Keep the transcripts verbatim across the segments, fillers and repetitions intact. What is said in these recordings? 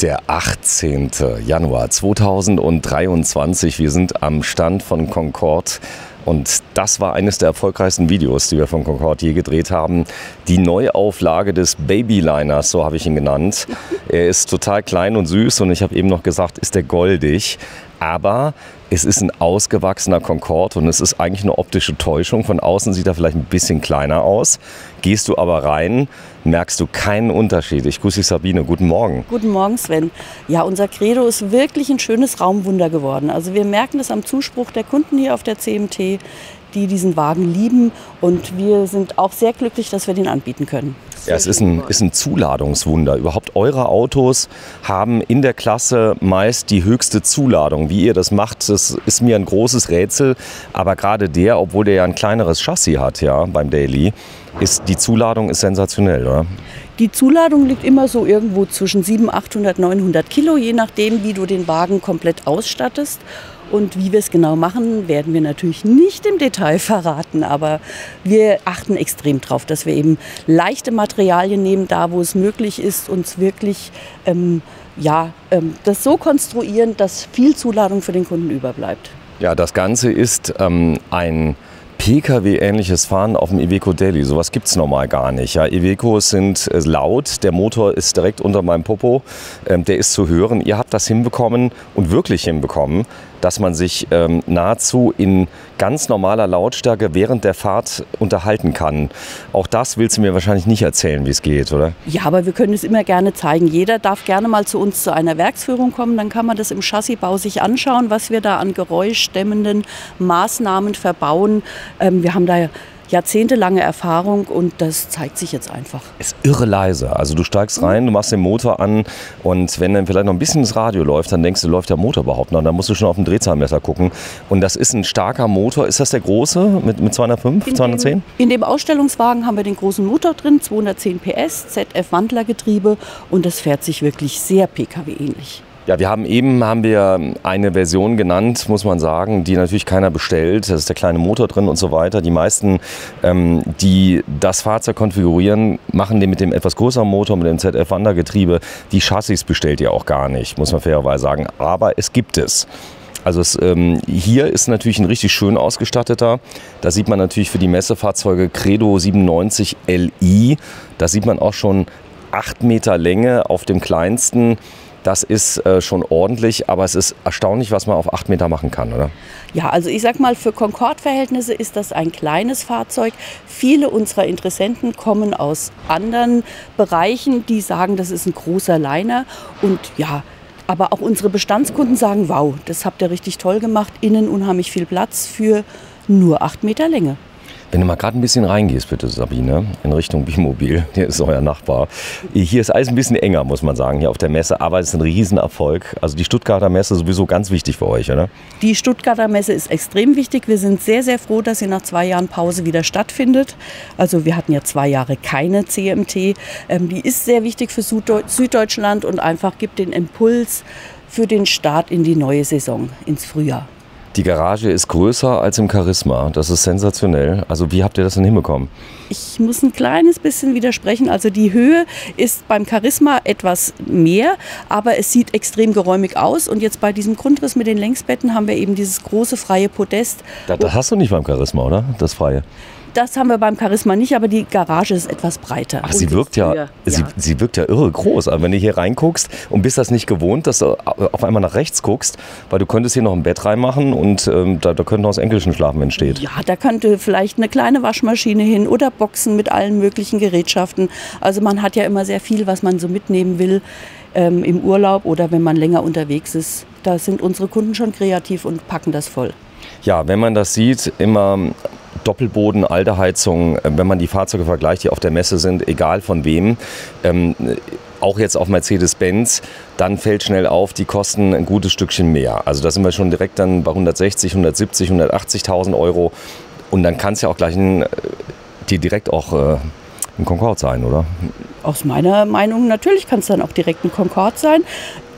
Der achtzehnte Januar zweitausenddreiundzwanzig. Wir sind am Stand von Concorde. Und das war eines der erfolgreichsten Videos, die wir von Concorde je gedreht haben. Die Neuauflage des Babyliners, so habe ich ihn genannt. Er ist total klein und süß und ich habe eben noch gesagt, ist der goldig. Aber es ist ein ausgewachsener Concorde und es ist eigentlich eine optische Täuschung. Von außen sieht er vielleicht ein bisschen kleiner aus. Gehst du aber rein, merkst du keinen Unterschied. Ich grüße dich, Sabine. Guten Morgen. Guten Morgen, Sven. Ja, unser Credo ist wirklich ein schönes Raumwunder geworden. Also wir merken es am Zuspruch der Kunden hier auf der C M T, die diesen Wagen lieben. Und wir sind auch sehr glücklich, dass wir den anbieten können. Ja, es ist ein, ist ein Zuladungswunder. Überhaupt eure Autos haben in der Klasse meist die höchste Zuladung. Wie ihr das macht, das ist mir ein großes Rätsel. Aber gerade der, obwohl der ja ein kleineres Chassis hat, ja, beim Daily, ist die Zuladung ist sensationell, oder? Die Zuladung liegt immer so irgendwo zwischen siebenhundert, achthundert, neunhundert Kilo, je nachdem, wie du den Wagen komplett ausstattest. Und wie wir es genau machen, werden wir natürlich nicht im Detail verraten, aber wir achten extrem darauf, dass wir eben leichte Materialien nehmen, da wo es möglich ist, uns wirklich ähm, ja, ähm, das so konstruieren, dass viel Zuladung für den Kunden überbleibt. Ja, das Ganze ist ähm, ein P K W-ähnliches Fahren auf dem Iveco Daily. Sowas gibt es normal gar nicht. Ja, Ivecos sind äh, laut, der Motor ist direkt unter meinem Popo, ähm, der ist zu hören. Ihr habt das hinbekommen und wirklich hinbekommen, dass man sich ähm, nahezu in ganz normaler Lautstärke während der Fahrt unterhalten kann. Auch das willst du mir wahrscheinlich nicht erzählen, wie es geht, oder? Ja, aber wir können es immer gerne zeigen. Jeder darf gerne mal zu uns zu einer Werksführung kommen. Dann kann man das im Chassisbau sich anschauen, was wir da an geräuschdämmenden Maßnahmen verbauen. Ähm, wir haben da jahrzehntelange Erfahrung und das zeigt sich jetzt einfach. Es ist irre leise. Also du steigst rein, du machst den Motor an und wenn dann vielleicht noch ein bisschen das Radio läuft, dann denkst du, läuft der Motor überhaupt noch? Dann musst du schon auf dem Drehzahlmesser gucken. Und das ist ein starker Motor. Ist das der große mit, mit zweihundertfünf, in zweihundertzehn? Dem, in dem Ausstellungswagen haben wir den großen Motor drin, zweihundertzehn P S, Z F-Wandlergetriebe und das fährt sich wirklich sehr P K W-ähnlich. Ja, wir haben eben haben wir eine Version genannt, muss man sagen, die natürlich keiner bestellt. Da ist der kleine Motor drin und so weiter. Die meisten, ähm, die das Fahrzeug konfigurieren, machen den mit dem etwas größeren Motor, mit dem Z F-Wandergetriebe. Die Chassis bestellt ihr auch gar nicht, muss man fairerweise sagen. Aber es gibt es. Also es, ähm, hier ist natürlich ein richtig schön ausgestatteter. Da sieht man natürlich für die Messefahrzeuge Credo siebenundneunzig L I. Da sieht man auch schon acht Meter Länge auf dem kleinsten. Das ist äh, schon ordentlich, aber es ist erstaunlich, was man auf acht Meter machen kann, oder? Ja, also ich sag mal, für Concorde-Verhältnisse ist das ein kleines Fahrzeug. Viele unserer Interessenten kommen aus anderen Bereichen, die sagen, das ist ein großer Liner. Und ja, aber auch unsere Bestandskunden sagen, wow, das habt ihr richtig toll gemacht. Innen unheimlich viel Platz für nur acht Meter Länge. Wenn du mal gerade ein bisschen reingehst, bitte, Sabine, in Richtung Bimobil, hier ist euer Nachbar. Hier ist alles ein bisschen enger, muss man sagen, hier auf der Messe, aber es ist ein Riesenerfolg. Also die Stuttgarter Messe ist sowieso ganz wichtig für euch, oder? Die Stuttgarter Messe ist extrem wichtig. Wir sind sehr, sehr froh, dass sie nach zwei Jahren Pause wieder stattfindet. Also wir hatten ja zwei Jahre keine C M T. Ähm, die ist sehr wichtig für Süddeutschland und einfach gibt den Impuls für den Start in die neue Saison, ins Frühjahr. Die Garage ist größer als im Charisma. Das ist sensationell. Also wie habt ihr das denn hinbekommen? Ich muss ein kleines bisschen widersprechen. Also die Höhe ist beim Charisma etwas mehr, aber es sieht extrem geräumig aus. Und jetzt bei diesem Grundriss mit den Längsbetten haben wir eben dieses große freie Podest. Das, das hast du nicht beim Charisma, oder? Das freie. Das haben wir beim Charisma nicht, aber die Garage ist etwas breiter. Ach, sie wirkt ja, ja. Sie, sie wirkt ja irre groß. Aber wenn du hier reinguckst und bist das nicht gewohnt, dass du auf einmal nach rechts guckst, weil du könntest hier noch ein Bett reinmachen und ähm, da, da könnte noch das Enkelchen schlafen, wenn es steht. Ja, da könnte vielleicht eine kleine Waschmaschine hin oder Boxen mit allen möglichen Gerätschaften. Also man hat ja immer sehr viel, was man so mitnehmen will ähm, im Urlaub oder wenn man länger unterwegs ist. Da sind unsere Kunden schon kreativ und packen das voll. Ja, wenn man das sieht, immer Doppelboden, alte Heizung, wenn man die Fahrzeuge vergleicht, die auf der Messe sind, egal von wem, ähm, auch jetzt auf Mercedes-Benz, dann fällt schnell auf, die kosten ein gutes Stückchen mehr. Also da sind wir schon direkt dann bei hundertsechzig, hundertsiebzig, hundertachtzigtausend Euro und dann kann es ja auch gleich ein, die direkt auch äh, ein Concorde sein, oder? Aus meiner Meinung natürlich kann es dann auch direkt ein Concorde sein.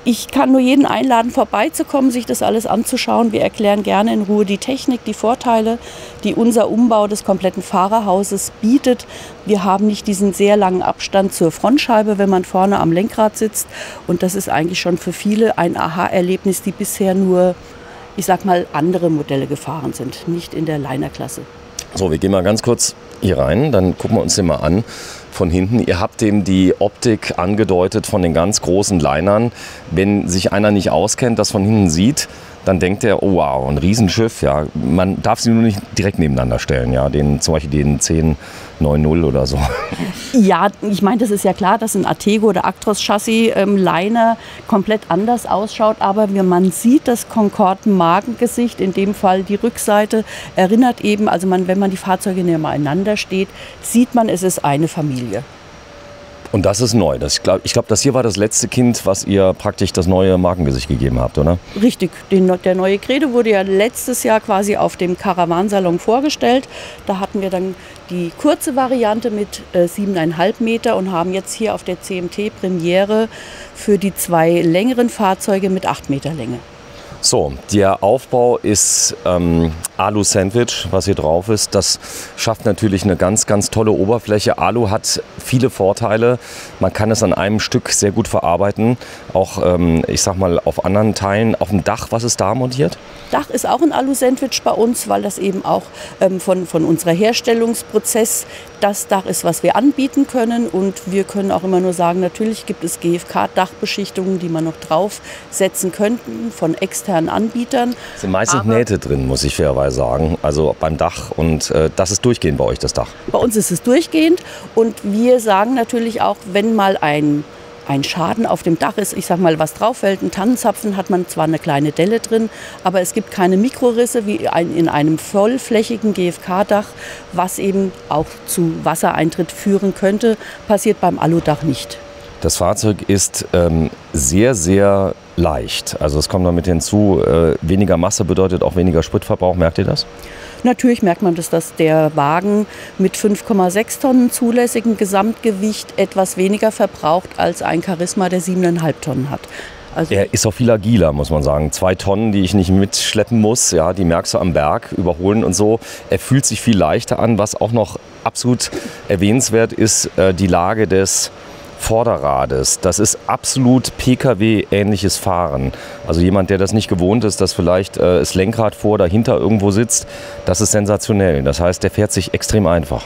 Ich kann nur jeden einladen, vorbeizukommen, sich das alles anzuschauen. Wir erklären gerne in Ruhe die Technik, die Vorteile, die unser Umbau des kompletten Fahrerhauses bietet. Wir haben nicht diesen sehr langen Abstand zur Frontscheibe, wenn man vorne am Lenkrad sitzt. Und das ist eigentlich schon für viele ein Aha-Erlebnis, die bisher nur, ich sag mal, andere Modelle gefahren sind, nicht in der Liner-Klasse. So, wir gehen mal ganz kurz hier rein, dann gucken wir uns den mal an von hinten. Ihr habt dem die Optik angedeutet von den ganz großen Linern. Wenn sich einer nicht auskennt, das von hinten sieht, dann denkt er, oh wow, ein Riesenschiff. Ja, man darf sie nur nicht direkt nebeneinander stellen, ja, den, zum Beispiel den zehn neunzig oder so. Ja, ich meine, das ist ja klar, dass ein Artego oder Actros Chassis ähm, Liner komplett anders ausschaut, aber wie man sieht, das Concorde-Magengesicht, in dem Fall die Rückseite, erinnert eben, also man, wenn man die Fahrzeuge nebeneinander steht, sieht man, es ist eine Familie. Und das ist neu. Das, ich glaube, ich glaub, das hier war das letzte Kind, was ihr praktisch das neue Markengesicht gegeben habt, oder? Richtig. Den, der neue Credo wurde ja letztes Jahr quasi auf dem Caravansalon vorgestellt. Da hatten wir dann die kurze Variante mit äh, siebeneinhalb Meter und haben jetzt hier auf der C M T Premiere für die zwei längeren Fahrzeuge mit acht Meter Länge. So, der Aufbau ist ähm, Alu-Sandwich, was hier drauf ist. Das schafft natürlich eine ganz, ganz tolle Oberfläche. Alu hat viele Vorteile. Man kann es an einem Stück sehr gut verarbeiten. Auch, ähm, ich sag mal, auf anderen Teilen. Auf dem Dach, was ist da montiert? Dach ist auch ein Alu-Sandwich bei uns, weil das eben auch ähm, von, von unserer Herstellungsprozess das Dach ist, was wir anbieten können. Und wir können auch immer nur sagen, natürlich gibt es G F K-Dachbeschichtungen, die man noch draufsetzen könnten von externen Anbietern. Es sind meistens Aber Nähte drin, muss ich fairerweise sagen. Also beim Dach. Und äh, das ist durchgehend bei euch, das Dach? Bei uns ist es durchgehend. Und wir sagen natürlich auch, wenn mal ein ein Schaden auf dem Dach ist, ich sag mal, was drauf fällt, ein Tannenzapfen, hat man zwar eine kleine Delle drin, aber es gibt keine Mikrorisse wie in einem vollflächigen G F K-Dach, was eben auch zu Wassereintritt führen könnte, passiert beim Aludach nicht. Das Fahrzeug ist ähm, sehr, sehr leicht. Also es kommt damit hinzu, äh, weniger Masse bedeutet auch weniger Spritverbrauch. Merkt ihr das? Natürlich merkt man das, dass der Wagen mit fünf Komma sechs Tonnen zulässigem Gesamtgewicht etwas weniger verbraucht als ein Charisma, der siebeneinhalb Tonnen hat. Also er ist auch viel agiler, muss man sagen. Zwei Tonnen, die ich nicht mitschleppen muss, ja, die merkst du am Berg, überholen und so. Er fühlt sich viel leichter an. Was auch noch absolut erwähnenswert ist, äh, die Lage des Vorderrades. Das ist absolut P K W-ähnliches Fahren. Also jemand, der das nicht gewohnt ist, dass vielleicht äh, das Lenkrad vor, dahinter irgendwo sitzt, das ist sensationell. Das heißt, der fährt sich extrem einfach.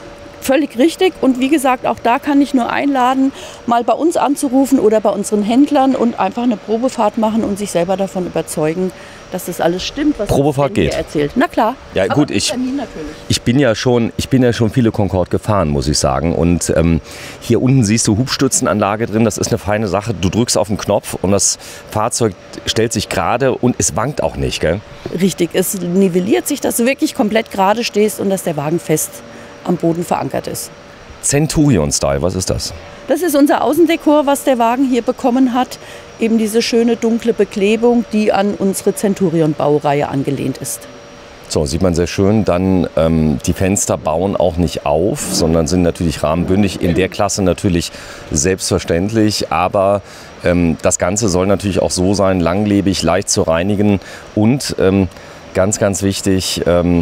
Völlig richtig. Und wie gesagt, auch da kann ich nur einladen, mal bei uns anzurufen oder bei unseren Händlern und einfach eine Probefahrt machen und sich selber davon überzeugen, dass das alles stimmt, was Probefahrt geht. erzählt. Na klar. Ja, aber gut, ich, ich bin ja schon, ich bin ja schon viele Concorde gefahren, muss ich sagen. Und ähm, hier unten siehst du Hubstützenanlage drin. Das ist eine feine Sache. Du drückst auf den Knopf und das Fahrzeug stellt sich gerade und es wankt auch nicht, gell? Richtig. Es nivelliert sich, dass du wirklich komplett gerade stehst und dass der Wagen fest am Boden verankert ist. Centurion-Style, was ist das? Das ist unser Außendekor, was der Wagen hier bekommen hat. Eben diese schöne dunkle Beklebung, die an unsere Centurion-Baureihe angelehnt ist. So, sieht man sehr schön. Dann ähm, die Fenster bauen auch nicht auf, sondern sind natürlich rahmenbündig. In der Klasse natürlich selbstverständlich. Aber ähm, das Ganze soll natürlich auch so sein, langlebig, leicht zu reinigen. Und ähm, ganz, ganz wichtig, ähm,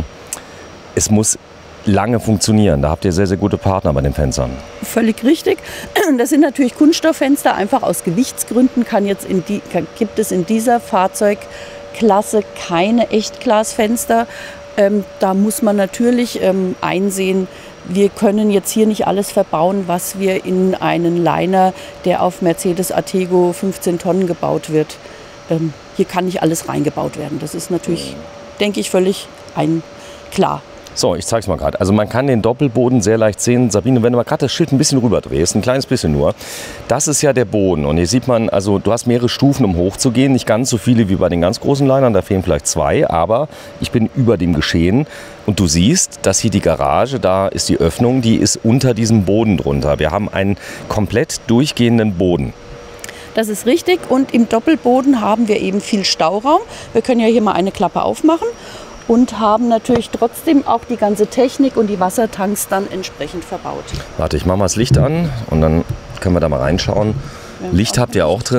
es muss lange funktionieren. Da habt ihr sehr, sehr gute Partner bei den Fenstern. Völlig richtig. Das sind natürlich Kunststofffenster. Einfach aus Gewichtsgründen kann jetzt in die, gibt es in dieser Fahrzeugklasse keine Echtglasfenster. Ähm, da muss man natürlich ähm, einsehen, wir können jetzt hier nicht alles verbauen, was wir in einen Liner, der auf Mercedes Artego fünfzehn Tonnen gebaut wird. Ähm, hier kann nicht alles reingebaut werden. Das ist natürlich, denke ich, völlig ein, klar. So, ich zeig's mal gerade. Also man kann den Doppelboden sehr leicht sehen. Sabine, wenn du mal gerade das Schild ein bisschen rüber drehst, ein kleines bisschen nur, das ist ja der Boden. Und hier sieht man, also du hast mehrere Stufen, um hochzugehen. Nicht ganz so viele wie bei den ganz großen Linern, da fehlen vielleicht zwei. Aber ich bin über dem Geschehen. Und du siehst, dass hier die Garage, da ist die Öffnung, die ist unter diesem Boden drunter. Wir haben einen komplett durchgehenden Boden. Das ist richtig. Und im Doppelboden haben wir eben viel Stauraum. Wir können ja hier mal eine Klappe aufmachen. Und haben natürlich trotzdem auch die ganze Technik und die Wassertanks dann entsprechend verbaut. Warte, ich mache mal das Licht an und dann können wir da mal reinschauen. Ja, Licht habt ihr auch drin. Ja.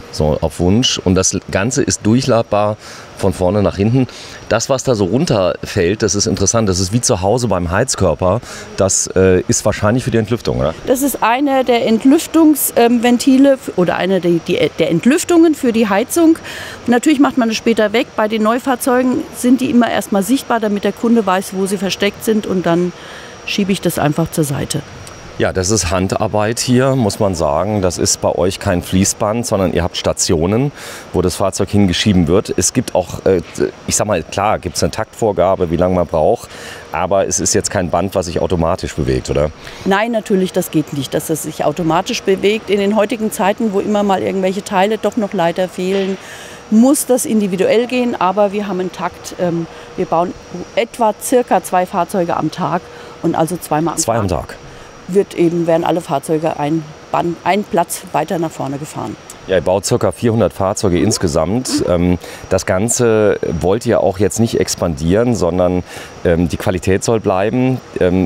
so auf Wunsch. Und das Ganze ist durchladbar von vorne nach hinten. Das, was da so runterfällt, das ist interessant. Das ist wie zu Hause beim Heizkörper. Das äh, ist wahrscheinlich für die Entlüftung, oder? Das ist einer der Entlüftungsventile ähm, oder einer der, die, der Entlüftungen für die Heizung. Natürlich macht man es später weg. Bei den Neufahrzeugen sind die immer erstmal sichtbar, damit der Kunde weiß, wo sie versteckt sind. Und dann schiebe ich das einfach zur Seite. Ja, das ist Handarbeit hier, muss man sagen. Das ist bei euch kein Fließband, sondern ihr habt Stationen, wo das Fahrzeug hingeschieben wird. Es gibt auch, ich sag mal, klar, gibt es eine Taktvorgabe, wie lange man braucht. Aber es ist jetzt kein Band, was sich automatisch bewegt, oder? Nein, natürlich, das geht nicht, dass es sich automatisch bewegt. In den heutigen Zeiten, wo immer mal irgendwelche Teile doch noch leider fehlen, muss das individuell gehen. Aber wir haben einen Takt. Wir bauen etwa circa zwei Fahrzeuge am Tag und also zweimal am Tag. Zwei am Tag. Wird eben, werden alle Fahrzeuge ein, Band, ein Platz weiter nach vorne gefahren. Ja, ihr baut ca. vierhundert Fahrzeuge insgesamt. Das Ganze wollt ihr auch jetzt nicht expandieren, sondern die Qualität soll bleiben.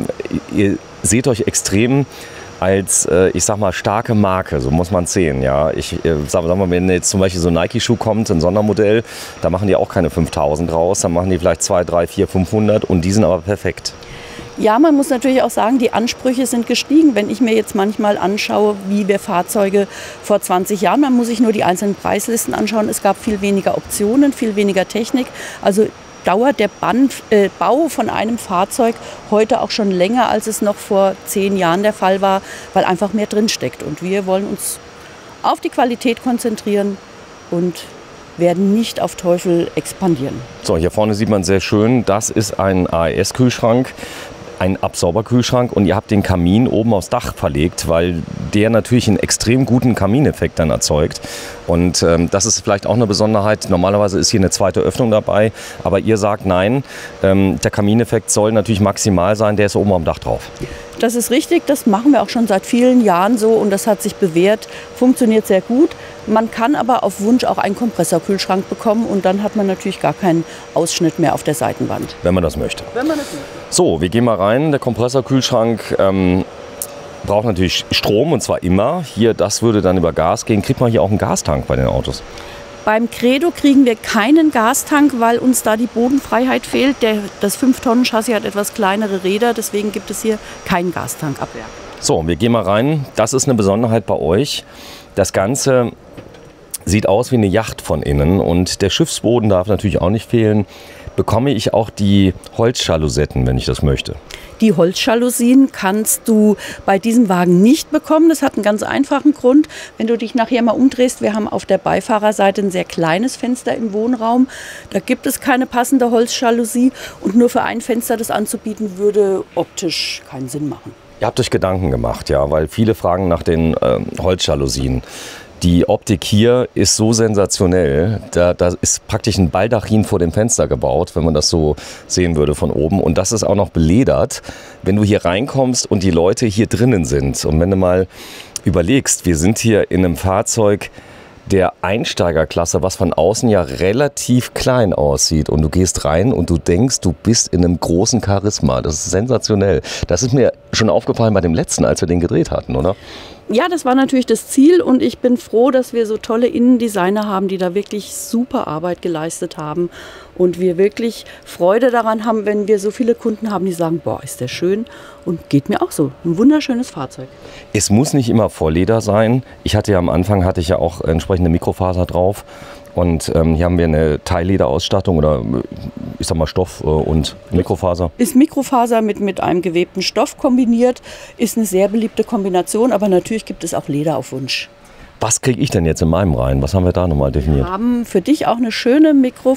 Ihr seht euch extrem als, ich sag mal, starke Marke, so muss man es sehen. Ja. Ich sag mal, wenn jetzt zum Beispiel so ein Nike-Schuh kommt, ein Sondermodell, da machen die auch keine fünftausend raus, dann machen die vielleicht zweihundert, dreihundert, vierhundert, fünfhundert und die sind aber perfekt. Ja, man muss natürlich auch sagen, die Ansprüche sind gestiegen. Wenn ich mir jetzt manchmal anschaue, wie wir Fahrzeuge vor zwanzig Jahren, man muss sich nur die einzelnen Preislisten anschauen. Es gab viel weniger Optionen, viel weniger Technik. Also dauert der Band, äh, Bau von einem Fahrzeug heute auch schon länger, als es noch vor zehn Jahren der Fall war, weil einfach mehr drinsteckt. Und wir wollen uns auf die Qualität konzentrieren und werden nicht auf Teufel expandieren. So, hier vorne sieht man sehr schön, das ist ein A E S-Kühlschrank. Ein Absauberkühlschrank und ihr habt den Kamin oben aufs Dach verlegt, weil der natürlich einen extrem guten Kamineffekt dann erzeugt. Und ähm, das ist vielleicht auch eine Besonderheit. Normalerweise ist hier eine zweite Öffnung dabei, aber ihr sagt nein, ähm, der Kamineffekt soll natürlich maximal sein, der ist oben am Dach drauf. Das ist richtig, das machen wir auch schon seit vielen Jahren so und das hat sich bewährt, funktioniert sehr gut. Man kann aber auf Wunsch auch einen Kompressorkühlschrank bekommen und dann hat man natürlich gar keinen Ausschnitt mehr auf der Seitenwand. Wenn man das möchte. Wenn man das möchte. So, wir gehen mal rein. Der Kompressorkühlschrank ähm, braucht natürlich Strom und zwar immer. Hier, das würde dann über Gas gehen. Kriegt man hier auch einen Gastank bei den Autos? Beim Credo kriegen wir keinen Gastank, weil uns da die Bodenfreiheit fehlt. Der, das fünf Tonnen Chassis hat etwas kleinere Räder, deswegen gibt es hier keinen Gastank ab Werk. So, wir gehen mal rein. Das ist eine Besonderheit bei euch. Das Ganze sieht aus wie eine Yacht von innen und der Schiffsboden darf natürlich auch nicht fehlen. Bekomme ich auch die Holzjalousetten, wenn ich das möchte? Die Holzjalousien kannst du bei diesem Wagen nicht bekommen. Das hat einen ganz einfachen Grund. Wenn du dich nachher mal umdrehst, wir haben auf der Beifahrerseite ein sehr kleines Fenster im Wohnraum. Da gibt es keine passende Holzjalousie und nur für ein Fenster das anzubieten, würde optisch keinen Sinn machen. Ihr habt euch Gedanken gemacht, ja, weil viele fragen nach den äh, Holzjalousien. Die Optik hier ist so sensationell, da, da ist praktisch ein Baldachin vor dem Fenster gebaut, wenn man das so sehen würde von oben. Und das ist auch noch beledert, wenn du hier reinkommst und die Leute hier drinnen sind. Und wenn du mal überlegst, wir sind hier in einem Fahrzeug der Einsteigerklasse, was von außen ja relativ klein aussieht. Und du gehst rein und du denkst, du bist in einem großen Charisma. Das ist sensationell. Das ist mir schon aufgefallen bei dem letzten, als wir den gedreht hatten, oder? Ja, das war natürlich das Ziel und ich bin froh, dass wir so tolle Innendesigner haben, die da wirklich super Arbeit geleistet haben und wir wirklich Freude daran haben, wenn wir so viele Kunden haben, die sagen, boah, ist der schön und geht mir auch so. Ein wunderschönes Fahrzeug. Es muss nicht immer Vollleder sein. Ich hatte ja am Anfang hatte ich ja auch entsprechende Mikrofaser drauf. Und ähm, hier haben wir eine Teillederausstattung oder ich sag mal Stoff äh, und Mikrofaser. Ist Mikrofaser mit, mit einem gewebten Stoff kombiniert, ist eine sehr beliebte Kombination, aber natürlich gibt es auch Leder auf Wunsch. Was kriege ich denn jetzt in meinem rein? Was haben wir da nochmal definiert? Wir haben für dich auch eine schöne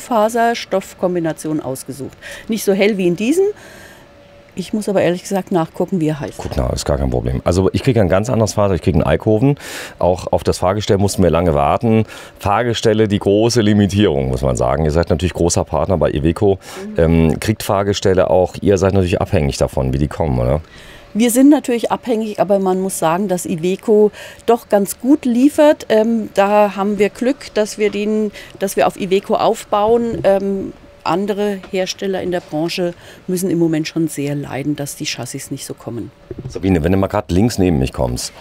Mikrofaser-Stoffkombination ausgesucht. Nicht so hell wie in diesem. Ich muss aber ehrlich gesagt nachgucken, wie er heißt. Guck nach, ist gar kein Problem. Also ich kriege ein ganz anderes Fahrzeug, ich kriege einen Eickhoven. Auch auf das Fahrgestell mussten wir lange warten. Fahrgestelle, die große Limitierung, muss man sagen. Ihr seid natürlich großer Partner bei Iveco. Mhm. Ähm, kriegt Fahrgestelle auch, ihr seid natürlich abhängig davon, wie die kommen, oder? Wir sind natürlich abhängig, aber man muss sagen, dass Iveco doch ganz gut liefert. Ähm, da haben wir Glück, dass wir, den, dass wir auf Iveco aufbauen. Ähm, Andere Hersteller in der Branche müssen im Moment schon sehr leiden, dass die Chassis nicht so kommen. Sabine, wenn du mal gerade links neben mich kommst,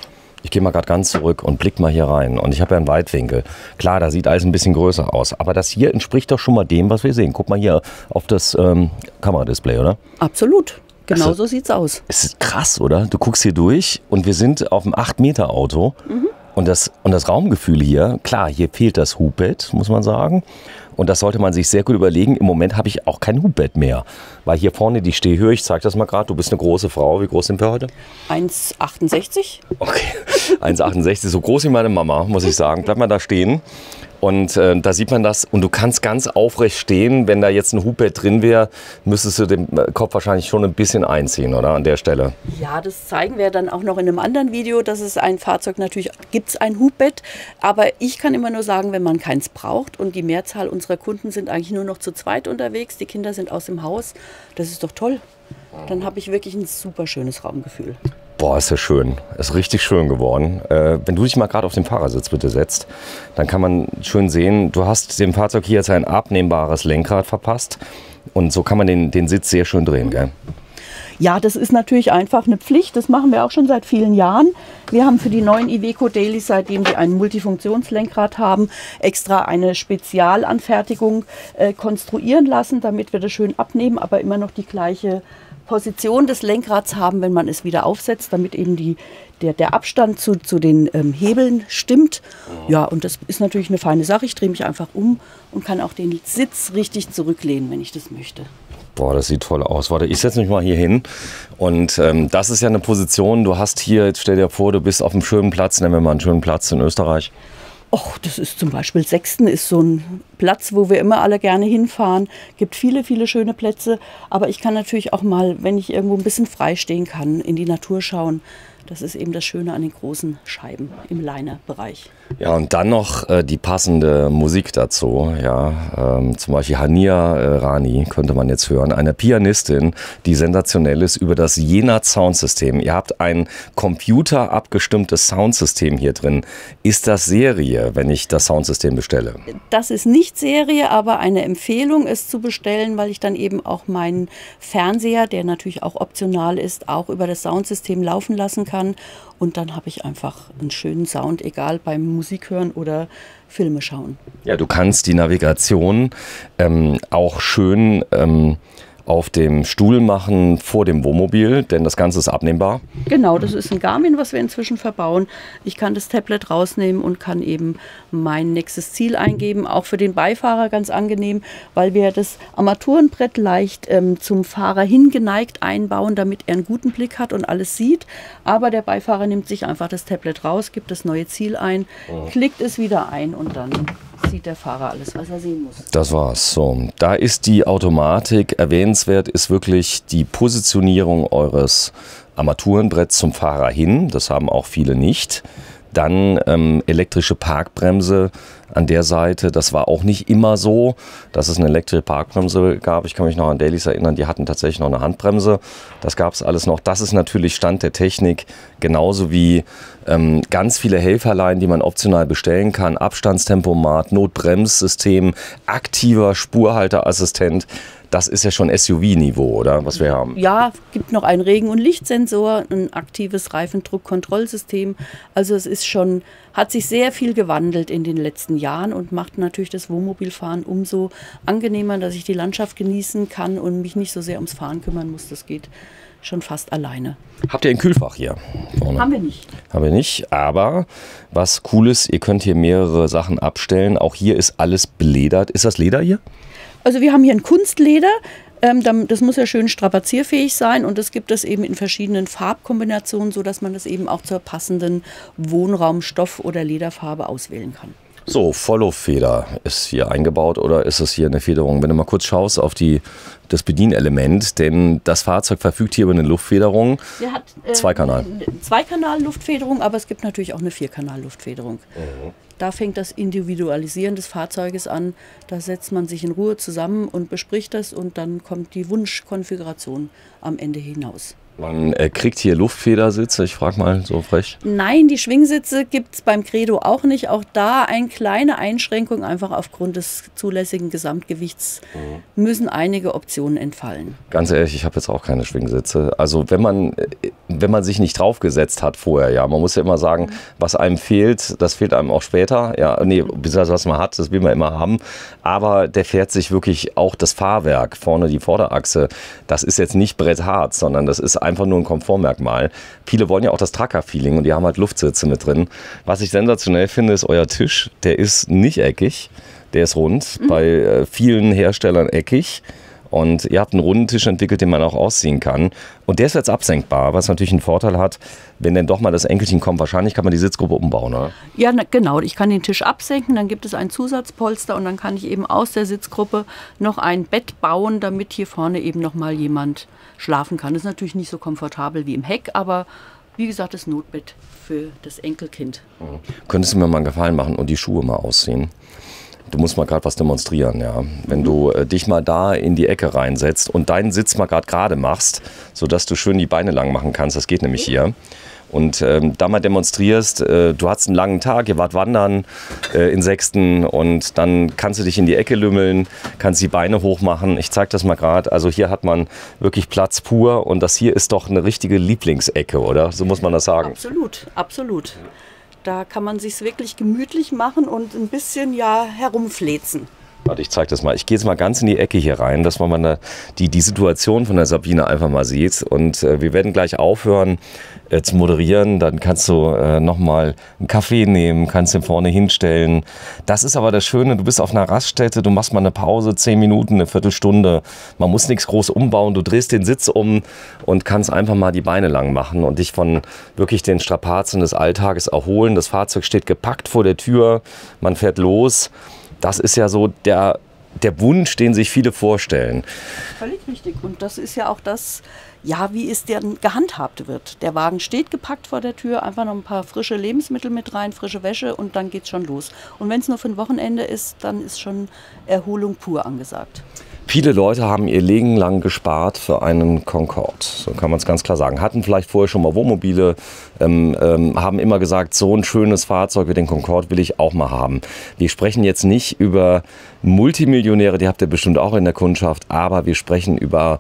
Ich gehe mal gerade ganz zurück und blick mal hier rein. Und ich habe ja einen Weitwinkel. Klar, da sieht alles ein bisschen größer aus. Aber das hier entspricht doch schon mal dem, was wir sehen. Guck mal hier auf das ähm, Kameradisplay, oder? Absolut. Genau Also, so sieht's aus. Es ist krass, oder? Du guckst hier durch und wir sind auf einem acht Meter Auto. Mhm. Und das, und das Raumgefühl hier, klar, hier fehlt das Hubbett, muss man sagen. Und das sollte man sich sehr gut überlegen. Im Moment habe ich auch kein Hubbett mehr. Weil hier vorne die Stehhöhe, ich zeige das mal gerade, du bist eine große Frau. Wie groß sind wir heute? eins Komma achtundsechzig. Okay, eins Komma achtundsechzig, so groß wie meine Mama, muss ich sagen. Bleib mal da stehen. Und äh, da sieht man das. Und du kannst ganz aufrecht stehen. Wenn da jetzt ein Hubbett drin wäre, müsstest du den Kopf wahrscheinlich schon ein bisschen einziehen, oder? An der Stelle. Ja, das zeigen wir dann auch noch in einem anderen Video, dass es ein Fahrzeug, natürlich gibt es ein Hubbett. Aber ich kann immer nur sagen, wenn man keins braucht und die Mehrzahl unserer Kunden sind eigentlich nur noch zu zweit unterwegs, die Kinder sind aus dem Haus, das ist doch toll. Dann habe ich wirklich ein super schönes Raumgefühl. Boah, ist ja schön. Ist richtig schön geworden. Äh, wenn du dich mal gerade auf den Fahrersitz bitte setzt, dann kann man schön sehen, du hast dem Fahrzeug hier jetzt ein abnehmbares Lenkrad verpasst. Und so kann man den, den Sitz sehr schön drehen, gell? Ja, das ist natürlich einfach eine Pflicht. Das machen wir auch schon seit vielen Jahren. Wir haben für die neuen Iveco Dailies, seitdem die ein Multifunktionslenkrad haben, extra eine Spezialanfertigung äh, konstruieren lassen, damit wir das schön abnehmen, aber immer noch die gleiche Position des Lenkrads haben, wenn man es wieder aufsetzt, damit eben die, der, der Abstand zu, zu den ähm, Hebeln stimmt. Ja, und das ist natürlich eine feine Sache. Ich drehe mich einfach um und kann auch den Sitz richtig zurücklehnen, wenn ich das möchte. Boah, das sieht toll aus. Warte, ich setze mich mal hier hin. Und ähm, das ist ja eine Position, du hast hier, jetzt stell dir vor, du bist auf einem schönen Platz, nennen wir mal einen schönen Platz in Österreich. Och, das ist zum Beispiel Sechsten ist so ein Platz, wo wir immer alle gerne hinfahren. Gibt viele, viele schöne Plätze. Aber ich kann natürlich auch mal, wenn ich irgendwo ein bisschen frei stehen kann, in die Natur schauen. Das ist eben das Schöne an den großen Scheiben im Liner-Bereich. Ja, und dann noch äh, die passende Musik dazu. Ja, ähm, zum Beispiel Hania äh, Rani könnte man jetzt hören. Eine Pianistin, die sensationell ist über das Jenat Soundsystem. Ihr habt ein computerabgestimmtes Soundsystem hier drin. Ist das Serie, wenn ich das Soundsystem bestelle? Das ist nicht Serie, aber eine Empfehlung, es zu bestellen, weil ich dann eben auch meinen Fernseher, der natürlich auch optional ist, auch über das Soundsystem laufen lassen kann. Und dann habe ich einfach einen schönen Sound, egal beim Musik hören oder Filme schauen. Ja, du kannst die Navigation ähm, auch schön ähm, auf dem Stuhl machen vor dem Wohnmobil, denn das Ganze ist abnehmbar. Genau, das ist ein Garmin, was wir inzwischen verbauen. Ich kann das Tablet rausnehmen und kann eben mein nächstes Ziel eingeben. Auch für den Beifahrer ganz angenehm, weil wir das Armaturenbrett leicht ähm, zum Fahrer hingeneigt einbauen, damit er einen guten Blick hat und alles sieht. Aber der Beifahrer nimmt sich einfach das Tablet raus, gibt das neue Ziel ein, oh. klickt es wieder ein und dann sieht der Fahrer alles, was er sehen muss. Das war's. So, da ist die Automatik. Erwähnenswert ist wirklich die Positionierung eures Armaturenbretts zum Fahrer hin. Das haben auch viele nicht. Dann ähm, elektrische Parkbremse an der Seite. Das war auch nicht immer so, dass es eine elektrische Parkbremse gab. Ich kann mich noch an Dailies erinnern, die hatten tatsächlich noch eine Handbremse. Das gab es alles noch. Das ist natürlich Stand der Technik, genauso wie ähm, ganz viele Helferlein, die man optional bestellen kann. Abstandstempomat, Notbremssystem, aktiver Spurhalteassistent. Das ist ja schon S U V-Niveau, oder? Was wir haben. Ja, gibt noch einen Regen- und Lichtsensor, ein aktives Reifendruckkontrollsystem. Also es ist schon, hat sich sehr viel gewandelt in den letzten Jahren und macht natürlich das Wohnmobilfahren umso angenehmer, dass ich die Landschaft genießen kann und mich nicht so sehr ums Fahren kümmern muss. Das geht schon fast alleine. Habt ihr ein Kühlfach hier vorne? Haben wir nicht. Haben wir nicht, aber was cool ist, ihr könnt hier mehrere Sachen abstellen. Auch hier ist alles beledert. Ist das Leder hier? Also wir haben hier ein Kunstleder, ähm, das muss ja schön strapazierfähig sein und das gibt es eben in verschiedenen Farbkombinationen, sodass man das eben auch zur passenden Wohnraumstoff- oder Lederfarbe auswählen kann. So, Volllauffeder ist hier eingebaut oder ist es hier eine Federung? Wenn du mal kurz schaust auf die, das Bedienelement, denn das Fahrzeug verfügt hier über eine Luftfederung. Der hat äh, Zweikanal. Zweikanal-Luftfederung, aber es gibt natürlich auch eine Vierkanal-Luftfederung. Mhm. Da fängt das Individualisieren des Fahrzeuges an. Da setzt man sich in Ruhe zusammen und bespricht das und dann kommt die Wunschkonfiguration am Ende hinaus. Man äh, kriegt hier Luftfedersitze, ich frage mal so frech. Nein, die Schwingsitze gibt es beim Credo auch nicht. Auch da eine kleine Einschränkung, einfach aufgrund des zulässigen Gesamtgewichts mhm. müssen einige Optionen entfallen. Ganz ehrlich, ich habe jetzt auch keine Schwingsitze. Also wenn man, wenn man sich nicht draufgesetzt hat vorher, ja, man muss ja immer sagen, mhm. was einem fehlt, das fehlt einem auch später. Ja, nee, was man hat, das will man immer haben. Aber der fährt sich wirklich auch das Fahrwerk, vorne die Vorderachse, das ist jetzt nicht Bretthart, sondern das ist einfach nur ein Komfortmerkmal. Viele wollen ja auch das Trucker-Feeling und die haben halt Luftsitze mit drin. Was ich sensationell finde, ist euer Tisch. Der ist nicht eckig, der ist rund. Mhm. Bei äh, vielen Herstellern eckig. Und ihr habt einen runden Tisch entwickelt, den man auch ausziehen kann. Und der ist jetzt absenkbar, was natürlich einen Vorteil hat, wenn denn doch mal das Enkelchen kommt. Wahrscheinlich kann man die Sitzgruppe umbauen, oder? Ja, na, genau. Ich kann den Tisch absenken, dann gibt es ein Zusatzpolster und dann kann ich eben aus der Sitzgruppe noch ein Bett bauen, damit hier vorne eben noch mal jemand schlafen kann. Das ist natürlich nicht so komfortabel wie im Heck, aber wie gesagt, das Notbett für das Enkelkind. Mhm. Könntest du mir mal einen Gefallen machen und die Schuhe mal ausziehen? Du musst mal gerade was demonstrieren, ja. Wenn du äh, dich mal da in die Ecke reinsetzt und deinen Sitz mal gerade gerade machst, sodass du schön die Beine lang machen kannst, das geht nämlich hier. Und ähm, da mal demonstrierst, äh, du hast einen langen Tag, ihr wart wandern äh, in Sechsten und dann kannst du dich in die Ecke lümmeln, kannst die Beine hoch machen. Ich zeige das mal gerade. Also hier hat man wirklich Platz pur und das hier ist doch eine richtige Lieblingsecke, oder? So muss man das sagen. Absolut, absolut. Da kann man sich wirklich gemütlich machen und ein bisschen ja herumflezen. Warte, ich zeige das mal. Ich gehe jetzt mal ganz in die Ecke hier rein, dass man mal die, die Situation von der Sabine einfach mal sieht. Und äh, wir werden gleich aufhören äh, zu moderieren. Dann kannst du äh, nochmal einen Kaffee nehmen, kannst den vorne hinstellen. Das ist aber das Schöne, du bist auf einer Raststätte, du machst mal eine Pause, zehn Minuten, eine Viertelstunde. Man muss nichts groß umbauen. Du drehst den Sitz um und kannst einfach mal die Beine lang machen und dich von wirklich den Strapazen des Alltages erholen. Das Fahrzeug steht gepackt vor der Tür, man fährt los. Das ist ja so der, der Wunsch, den sich viele vorstellen. Völlig richtig. Und das ist ja auch das, ja, wie es dann gehandhabt wird. Der Wagen steht gepackt vor der Tür, einfach noch ein paar frische Lebensmittel mit rein, frische Wäsche und dann geht's schon los. Und wenn es nur für ein Wochenende ist, dann ist schon Erholung pur angesagt. Viele Leute haben ihr Leben lang gespart für einen Concorde, so kann man es ganz klar sagen. Hatten vielleicht vorher schon mal Wohnmobile, ähm, ähm, haben immer gesagt, so ein schönes Fahrzeug wie den Concorde will ich auch mal haben. Wir sprechen jetzt nicht über Multimillionäre, die habt ihr bestimmt auch in der Kundschaft, aber wir sprechen über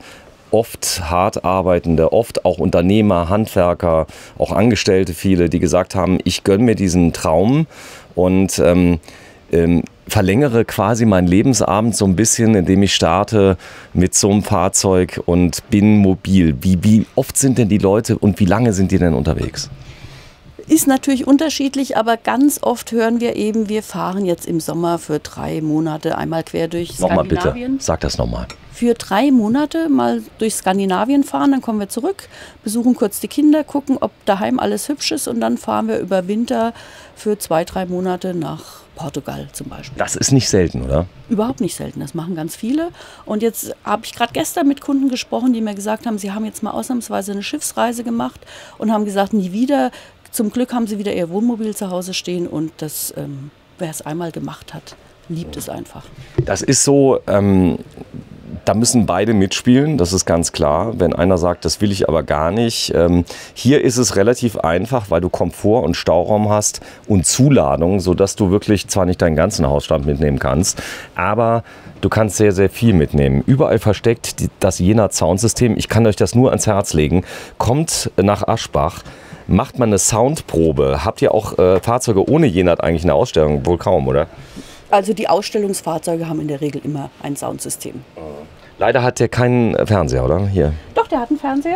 oft hart arbeitende, oft auch Unternehmer, Handwerker, auch Angestellte viele, die gesagt haben, ich gönne mir diesen Traum und ähm, ähm, verlängere quasi meinen Lebensabend so ein bisschen, indem ich starte mit so einem Fahrzeug und bin mobil. Wie, wie oft sind denn die Leute und wie lange sind die denn unterwegs? Ist natürlich unterschiedlich, aber ganz oft hören wir eben, wir fahren jetzt im Sommer für drei Monate einmal quer durch nochmal Skandinavien. Bitte, sag das nochmal. Für drei Monate mal durch Skandinavien fahren, dann kommen wir zurück, besuchen kurz die Kinder, gucken, ob daheim alles hübsch ist und dann fahren wir über Winter für zwei, drei Monate nach Portugal zum Beispiel. Das ist nicht selten, oder? Überhaupt nicht selten, das machen ganz viele. Und jetzt habe ich gerade gestern mit Kunden gesprochen, die mir gesagt haben, sie haben jetzt mal ausnahmsweise eine Schiffsreise gemacht und haben gesagt, nie wieder. Zum Glück haben sie wieder ihr Wohnmobil zu Hause stehen und das, ähm, wer es einmal gemacht hat, liebt es einfach. Das ist so, ähm, da müssen beide mitspielen, das ist ganz klar. Wenn einer sagt, das will ich aber gar nicht. Ähm, hier ist es relativ einfach, weil du Komfort und Stauraum hast und Zuladung, sodass du wirklich zwar nicht deinen ganzen Hausstand mitnehmen kannst, aber du kannst sehr, sehr viel mitnehmen. Überall versteckt die, das Jenat Soundsystem. Ich kann euch das nur ans Herz legen. Kommt nach Aschbach. Macht man eine Soundprobe? Habt ihr auch äh, Fahrzeuge ohne Jenat eigentlich in der Ausstellung? Wohl kaum, oder? Also die Ausstellungsfahrzeuge haben in der Regel immer ein Soundsystem. Leider hat der keinen Fernseher, oder? Hier. Doch, der hat einen Fernseher.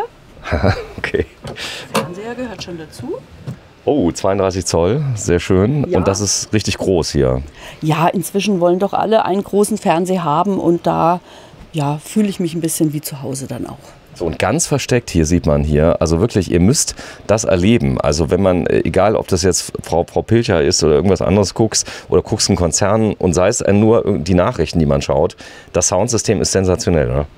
Okay. Der Fernseher gehört schon dazu. Oh, zweiunddreißig Zoll, sehr schön. Ja. Und das ist richtig groß hier. Ja, inzwischen wollen doch alle einen großen Fernseher haben und da ja, fühle ich mich ein bisschen wie zu Hause dann auch. So, und ganz versteckt hier sieht man hier, also wirklich, ihr müsst das erleben. Also wenn man, egal ob das jetzt Frau, Frau Pilcher ist oder irgendwas anderes guckst oder guckst einen Konzern und sei es nur die Nachrichten, die man schaut, das Soundsystem ist sensationell, oder?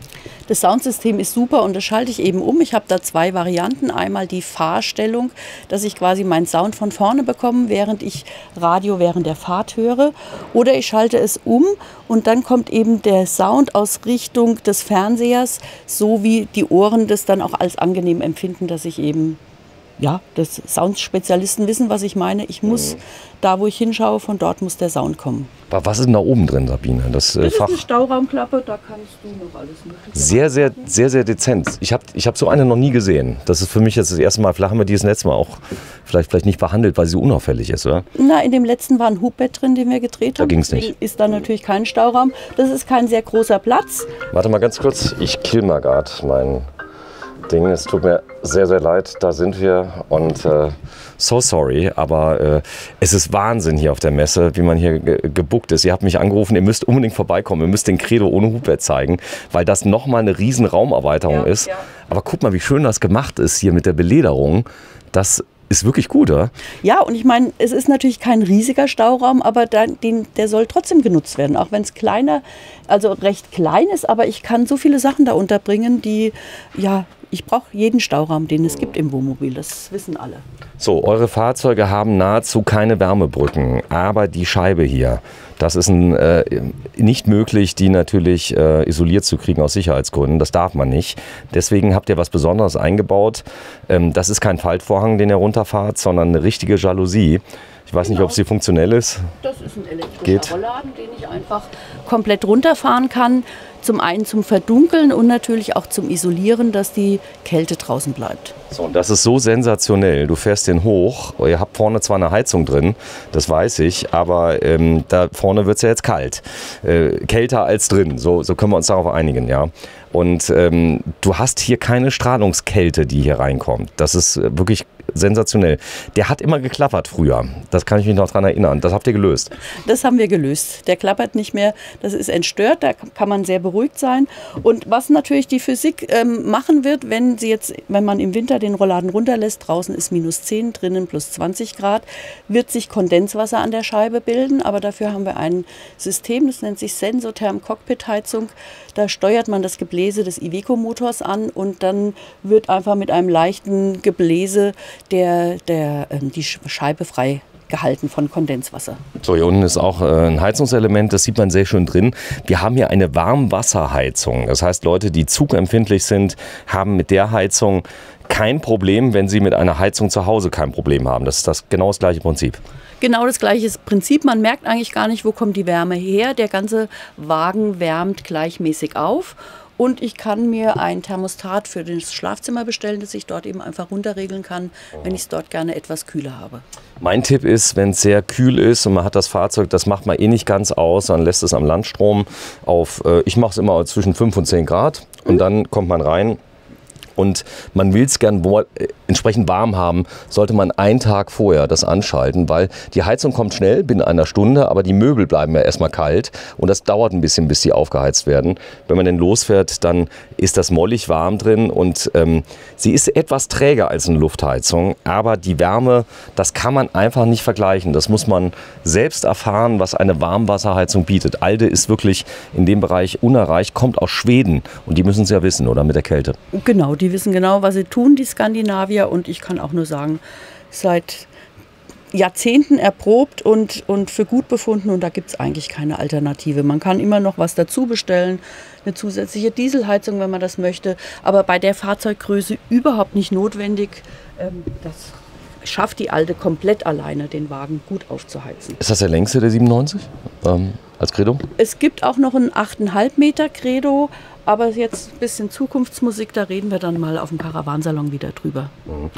Das Soundsystem ist super und das schalte ich eben um. Ich habe da zwei Varianten. Einmal die Fahrstellung, dass ich quasi meinen Sound von vorne bekomme, während ich Radio während der Fahrt höre. Oder ich schalte es um und dann kommt eben der Sound aus Richtung des Fernsehers, so wie die Ohren das dann auch als angenehm empfinden, dass ich eben, ja, das Soundspezialisten wissen, was ich meine. Ich muss, mhm. da wo ich hinschaue, von dort muss der Sound kommen. Aber was ist denn da oben drin, Sabine? Das, äh, das ist Fach. eine Stauraumklappe, da kannst du noch alles machen. Sehr, sehr, sehr, sehr dezent. Ich habe ich hab so eine noch nie gesehen. Das ist für mich jetzt das erste Mal. Vielleicht haben wir die das letzte Mal auch vielleicht, vielleicht nicht behandelt, weil sie unauffällig ist, oder? Na, in dem letzten war ein Hubbett drin, den wir gedreht da haben. Da ging es nicht. Ist da natürlich kein Stauraum. Das ist kein sehr großer Platz. Warte mal ganz kurz. Ich kill mal gerade mein Ding. Es tut mir sehr, sehr leid. Da sind wir und äh, so sorry, aber äh, es ist Wahnsinn hier auf der Messe, wie man hier ge gebuckt ist. Ihr habt mich angerufen, ihr müsst unbedingt vorbeikommen. Ihr müsst den Credo ohne Hubbett zeigen, weil das nochmal eine riesen Raumerweiterung ja, ist. Ja. Aber guck mal, wie schön das gemacht ist hier mit der Belederung. Das ist wirklich gut, oder? Ja, und ich meine, es ist natürlich kein riesiger Stauraum, aber da, den, der soll trotzdem genutzt werden, auch wenn es kleiner, also recht klein ist, aber ich kann so viele Sachen da unterbringen, die, ja, ich brauche jeden Stauraum, den es gibt im Wohnmobil, das wissen alle. So, eure Fahrzeuge haben nahezu keine Wärmebrücken, aber die Scheibe hier, das ist ein, äh, nicht möglich, die natürlich äh, isoliert zu kriegen aus Sicherheitsgründen. Das darf man nicht. Deswegen habt ihr was Besonderes eingebaut. Ähm, das ist kein Faltvorhang, den ihr runterfahrt, sondern eine richtige Jalousie. Ich weiß genau. nicht, ob sie funktionell ist. Das ist ein elektrischer Rollladen, den ich einfach komplett runterfahren kann. Zum einen zum Verdunkeln und natürlich auch zum Isolieren, dass die Kälte draußen bleibt. So, und das ist so sensationell. Du fährst den hoch. Ihr habt vorne zwar eine Heizung drin, das weiß ich, aber ähm, da vorne wird es ja jetzt kalt. Äh, kälter als drin, so, so können wir uns darauf einigen, ja. Und ähm, du hast hier keine Strahlungskälte, die hier reinkommt. Das ist wirklich sensationell. Der hat immer geklappert früher. Das kann ich mich noch daran erinnern. Das habt ihr gelöst. Das haben wir gelöst. Der klappert nicht mehr. Das ist entstört. Da kann man sehr beruhigt sein. Und was natürlich die Physik ähm, machen wird, wenn sie jetzt, wenn man im Winter den Rollladen runterlässt, draußen ist minus zehn, drinnen plus zwanzig Grad, wird sich Kondenswasser an der Scheibe bilden. Aber dafür haben wir ein System, das nennt sich Sensotherm Cockpit Heizung. Da steuert man das Gebläse des Iveco-Motors an und dann wird einfach mit einem leichten Gebläse der, der, ähm, die Scheibe frei gehalten von Kondenswasser. So, hier unten ist auch äh, ein Heizungselement, das sieht man sehr schön drin. Wir haben hier eine Warmwasserheizung. Das heißt, Leute, die zugempfindlich sind, haben mit der Heizung kein Problem, wenn sie mit einer Heizung zu Hause kein Problem haben. Das ist das genau das gleiche Prinzip. Genau das gleiche Prinzip. Man merkt eigentlich gar nicht, wo kommt die Wärme her. Der ganze Wagen wärmt gleichmäßig auf. Und ich kann mir ein Thermostat für das Schlafzimmer bestellen, das ich dort eben einfach runterregeln kann, wenn ich es dort gerne etwas kühler habe. Mein Tipp ist, wenn es sehr kühl ist und man hat das Fahrzeug, das macht man eh nicht ganz aus, dann lässt es am Landstrom auf, äh, ich mache es immer zwischen fünf und zehn Grad und mhm. dann kommt man rein. Und man will es gern entsprechend warm haben, sollte man einen Tag vorher das anschalten, weil die Heizung kommt schnell, binnen einer Stunde, aber die Möbel bleiben ja erstmal kalt und das dauert ein bisschen, bis sie aufgeheizt werden. Wenn man denn losfährt, dann ist das mollig warm drin und ähm, sie ist etwas träger als eine Luftheizung, aber die Wärme, das kann man einfach nicht vergleichen. Das muss man selbst erfahren, was eine Warmwasserheizung bietet. Alde ist wirklich in dem Bereich unerreicht, kommt aus Schweden und die müssen es ja wissen, oder mit der Kälte. Genau, die Die wissen genau, was sie tun, die Skandinavier. Und ich kann auch nur sagen, seit Jahrzehnten erprobt und, und für gut befunden. Und da gibt es eigentlich keine Alternative. Man kann immer noch was dazu bestellen, eine zusätzliche Dieselheizung, wenn man das möchte. Aber bei der Fahrzeuggröße überhaupt nicht notwendig. Ähm, das schafft die Alte komplett alleine, den Wagen gut aufzuheizen. Ist das der längste der siebenundneunzig ähm, als Credo? Es gibt auch noch einen acht Komma fünf Meter Credo. Aber jetzt ein bisschen Zukunftsmusik, da reden wir dann mal auf dem Caravansalon wieder drüber.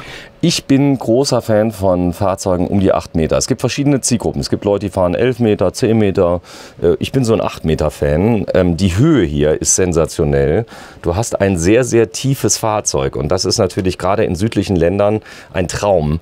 Ich bin großer Fan von Fahrzeugen um die acht Meter. Es gibt verschiedene Zielgruppen. Es gibt Leute, die fahren elf Meter, zehn Meter. Ich bin so ein acht Meter Fan. Die Höhe hier ist sensationell. Du hast ein sehr, sehr tiefes Fahrzeug. Und das ist natürlich gerade in südlichen Ländern ein Traum.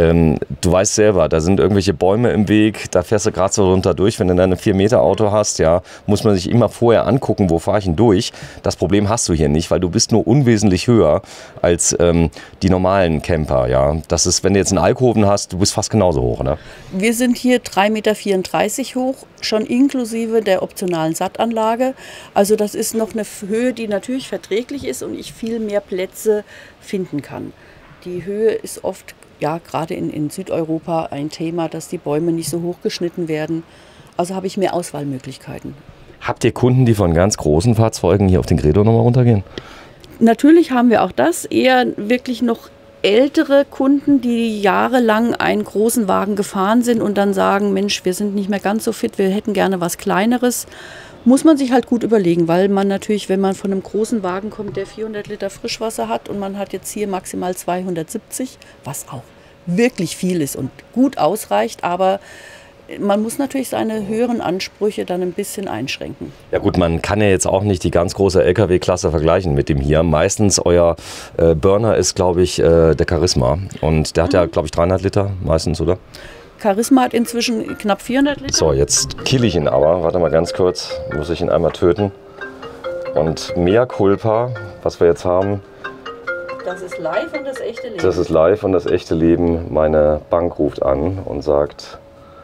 Du weißt selber, da sind irgendwelche Bäume im Weg. Da fährst du gerade so runter durch. Wenn du dann ein vier Meter Auto hast, ja, muss man sich immer vorher angucken, wo fahre ich denn durch. Das Problem hast du hier nicht, weil du bist nur unwesentlich höher als ähm, die normalen Camper. Ja? Das ist, wenn du jetzt einen Alkoven hast, du bist fast genauso hoch. Ne? Wir sind hier drei Meter vierunddreißig hoch, schon inklusive der optionalen Sattanlage. Also das ist noch eine Höhe, die natürlich verträglich ist und ich viel mehr Plätze finden kann. Die Höhe ist oft, ja, gerade in, in Südeuropa ein Thema, dass die Bäume nicht so hoch geschnitten werden. Also habe ich mehr Auswahlmöglichkeiten. Habt ihr Kunden, die von ganz großen Fahrzeugen hier auf den Gredo nochmal runtergehen? Natürlich haben wir auch das. Eher wirklich noch ältere Kunden, die jahrelang einen großen Wagen gefahren sind und dann sagen, Mensch, wir sind nicht mehr ganz so fit, wir hätten gerne was Kleineres. Muss man sich halt gut überlegen, weil man natürlich, wenn man von einem großen Wagen kommt, der vierhundert Liter Frischwasser hat und man hat jetzt hier maximal zweihundertsiebzig, was auch wirklich viel ist und gut ausreicht, aber man muss natürlich seine höheren Ansprüche dann ein bisschen einschränken. Ja gut, man kann ja jetzt auch nicht die ganz große L K W-Klasse vergleichen mit dem hier. Meistens euer äh, Burner ist, glaube ich, äh, der Charisma. Und der hat ja, glaube ich, dreihundert Liter meistens, oder? Charisma hat inzwischen knapp vierhundert Liter. So, jetzt kill ich ihn aber. Warte mal ganz kurz, muss ich ihn einmal töten. Und Mea Culpa, was wir jetzt haben. Das ist live und das echte Leben. Das ist live und das echte Leben. Meine Bank ruft an und sagt,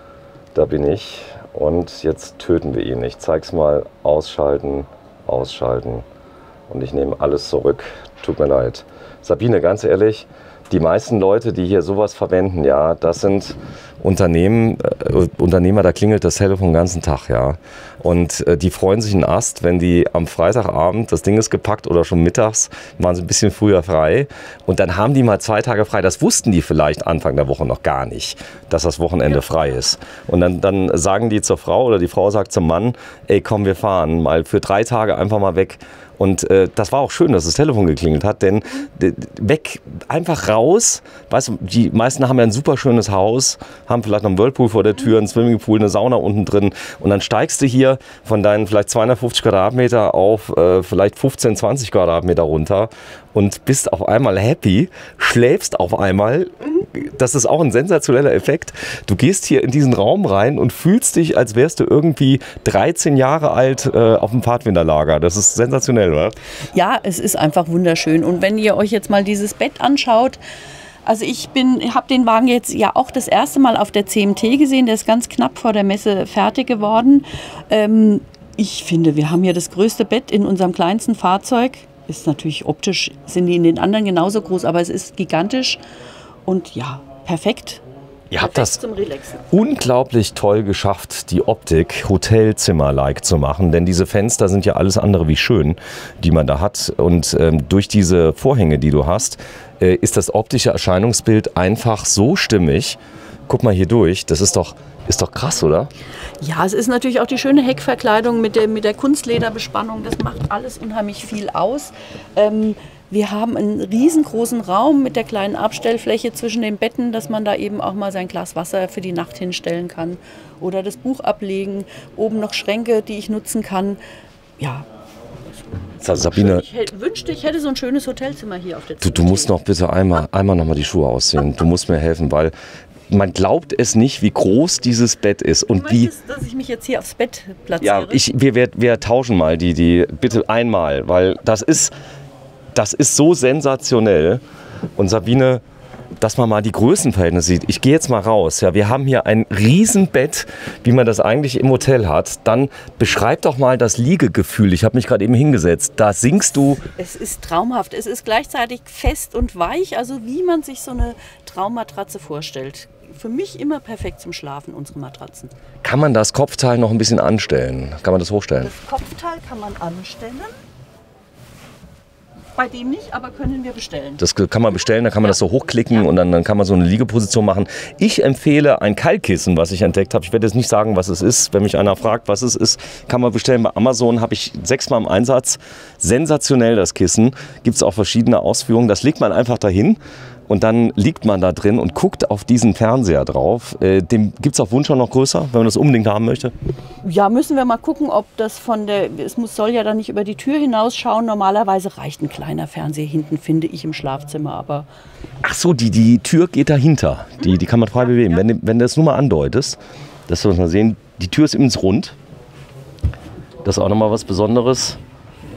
da bin ich und jetzt töten wir ihn. Ich zeig's mal. Ausschalten, ausschalten. Und ich nehme alles zurück. Tut mir leid. Sabine, ganz ehrlich, die meisten Leute, die hier sowas verwenden, ja, das sind Unternehmen, äh, Unternehmer, da klingelt das Telefon den ganzen Tag, ja. Und äh, die freuen sich einen Ast, wenn die am Freitagabend, das Ding ist gepackt oder schon mittags, waren sie ein bisschen früher frei. Und dann haben die mal zwei Tage frei. Das wussten die vielleicht Anfang der Woche noch gar nicht, dass das Wochenende frei ist. Und dann, dann sagen die zur Frau oder die Frau sagt zum Mann, ey komm, wir fahren mal für drei Tage einfach mal weg. Und äh, das war auch schön, dass das Telefon geklingelt hat, denn äh, weg, einfach raus. Weißt du, die meisten haben ja ein super schönes Haus, haben vielleicht noch einen Whirlpool vor der Tür, einen Swimmingpool, eine Sauna unten drin. Und dann steigst du hier von deinen vielleicht zweihundertfünfzig Quadratmeter auf äh, vielleicht fünfzehn, zwanzig Quadratmeter runter und bist auf einmal happy, schläfst auf einmal. Das ist auch ein sensationeller Effekt. Du gehst hier in diesen Raum rein und fühlst dich, als wärst du irgendwie dreizehn Jahre alt äh, auf dem Pfadfinderlager. Das ist sensationell, oder? Ja, es ist einfach wunderschön. Und wenn ihr euch jetzt mal dieses Bett anschaut, also ich habe den Wagen jetzt ja auch das erste Mal auf der C M T gesehen. Der ist ganz knapp vor der Messe fertig geworden. Ähm, ich finde, wir haben hier das größte Bett in unserem kleinsten Fahrzeug. Ist natürlich optisch, sind die in den anderen genauso groß, aber es ist gigantisch. Und ja, perfekt. Ihr habt das unglaublich toll geschafft, die Optik Hotelzimmer-like zu machen. Denn diese Fenster sind ja alles andere wie schön, die man da hat. Und ähm, durch diese Vorhänge, die du hast, äh, ist das optische Erscheinungsbild einfach so stimmig. Guck mal hier durch, das ist doch, ist doch krass, oder? Ja, es ist natürlich auch die schöne Heckverkleidung mit der, mit der Kunstlederbespannung. Das macht alles unheimlich viel aus. Ähm, Wir haben einen riesengroßen Raum mit der kleinen Abstellfläche zwischen den Betten, dass man da eben auch mal sein Glas Wasser für die Nacht hinstellen kann oder das Buch ablegen. Oben noch Schränke, die ich nutzen kann. Ja. Sabine, ich wünschte, ich hätte so ein schönes Hotelzimmer hier auf der Du, du musst noch bitte einmal, einmal noch mal die Schuhe ausziehen. Du musst mir helfen, weil man glaubt es nicht, wie groß dieses Bett ist. Und du wie, möchtest, dass ich mich jetzt hier aufs Bett platziere? Ja, ich, wir, wir, wir tauschen mal die, die, bitte einmal, weil das ist... Das ist so sensationell. Und Sabine, dass man mal die Größenverhältnisse sieht. Ich gehe jetzt mal raus. Ja, wir haben hier ein Riesenbett, wie man das eigentlich im Hotel hat. Dann beschreib doch mal das Liegegefühl. Ich habe mich gerade eben hingesetzt. Da singst du. Es ist traumhaft. Es ist gleichzeitig fest und weich, also wie man sich so eine Traummatratze vorstellt. Für mich immer perfekt zum Schlafen, unsere Matratzen. Kann man das Kopfteil noch ein bisschen anstellen? Kann man das hochstellen? Das Kopfteil kann man anstellen. Bei dem nicht, aber können wir bestellen. Das kann man bestellen, dann kann man das so hochklicken und dann, dann kann man so eine Liegeposition machen. Ich empfehle ein Kaltkissen, was ich entdeckt habe. Ich werde jetzt nicht sagen, was es ist. Wenn mich einer fragt, was es ist, kann man bestellen. Bei Amazon habe ich sechsmal im Einsatz. Sensationell das Kissen. Gibt es auch verschiedene Ausführungen. Das legt man einfach dahin. Und dann liegt man da drin und guckt auf diesen Fernseher drauf. Äh, dem gibt es auf Wunsch auch noch größer, wenn man das unbedingt haben möchte? Ja, müssen wir mal gucken, ob das von der, es muss, soll ja dann nicht über die Tür hinausschauen. Normalerweise reicht ein kleiner Fernseher hinten, finde ich, im Schlafzimmer. Aber ach so, die, die Tür geht dahinter. Die, die kann man frei bewegen. Ja. Wenn, wenn du das nur mal andeutest, dass wir mal sehen, die Tür ist übrigens rund. Das ist auch nochmal was Besonderes.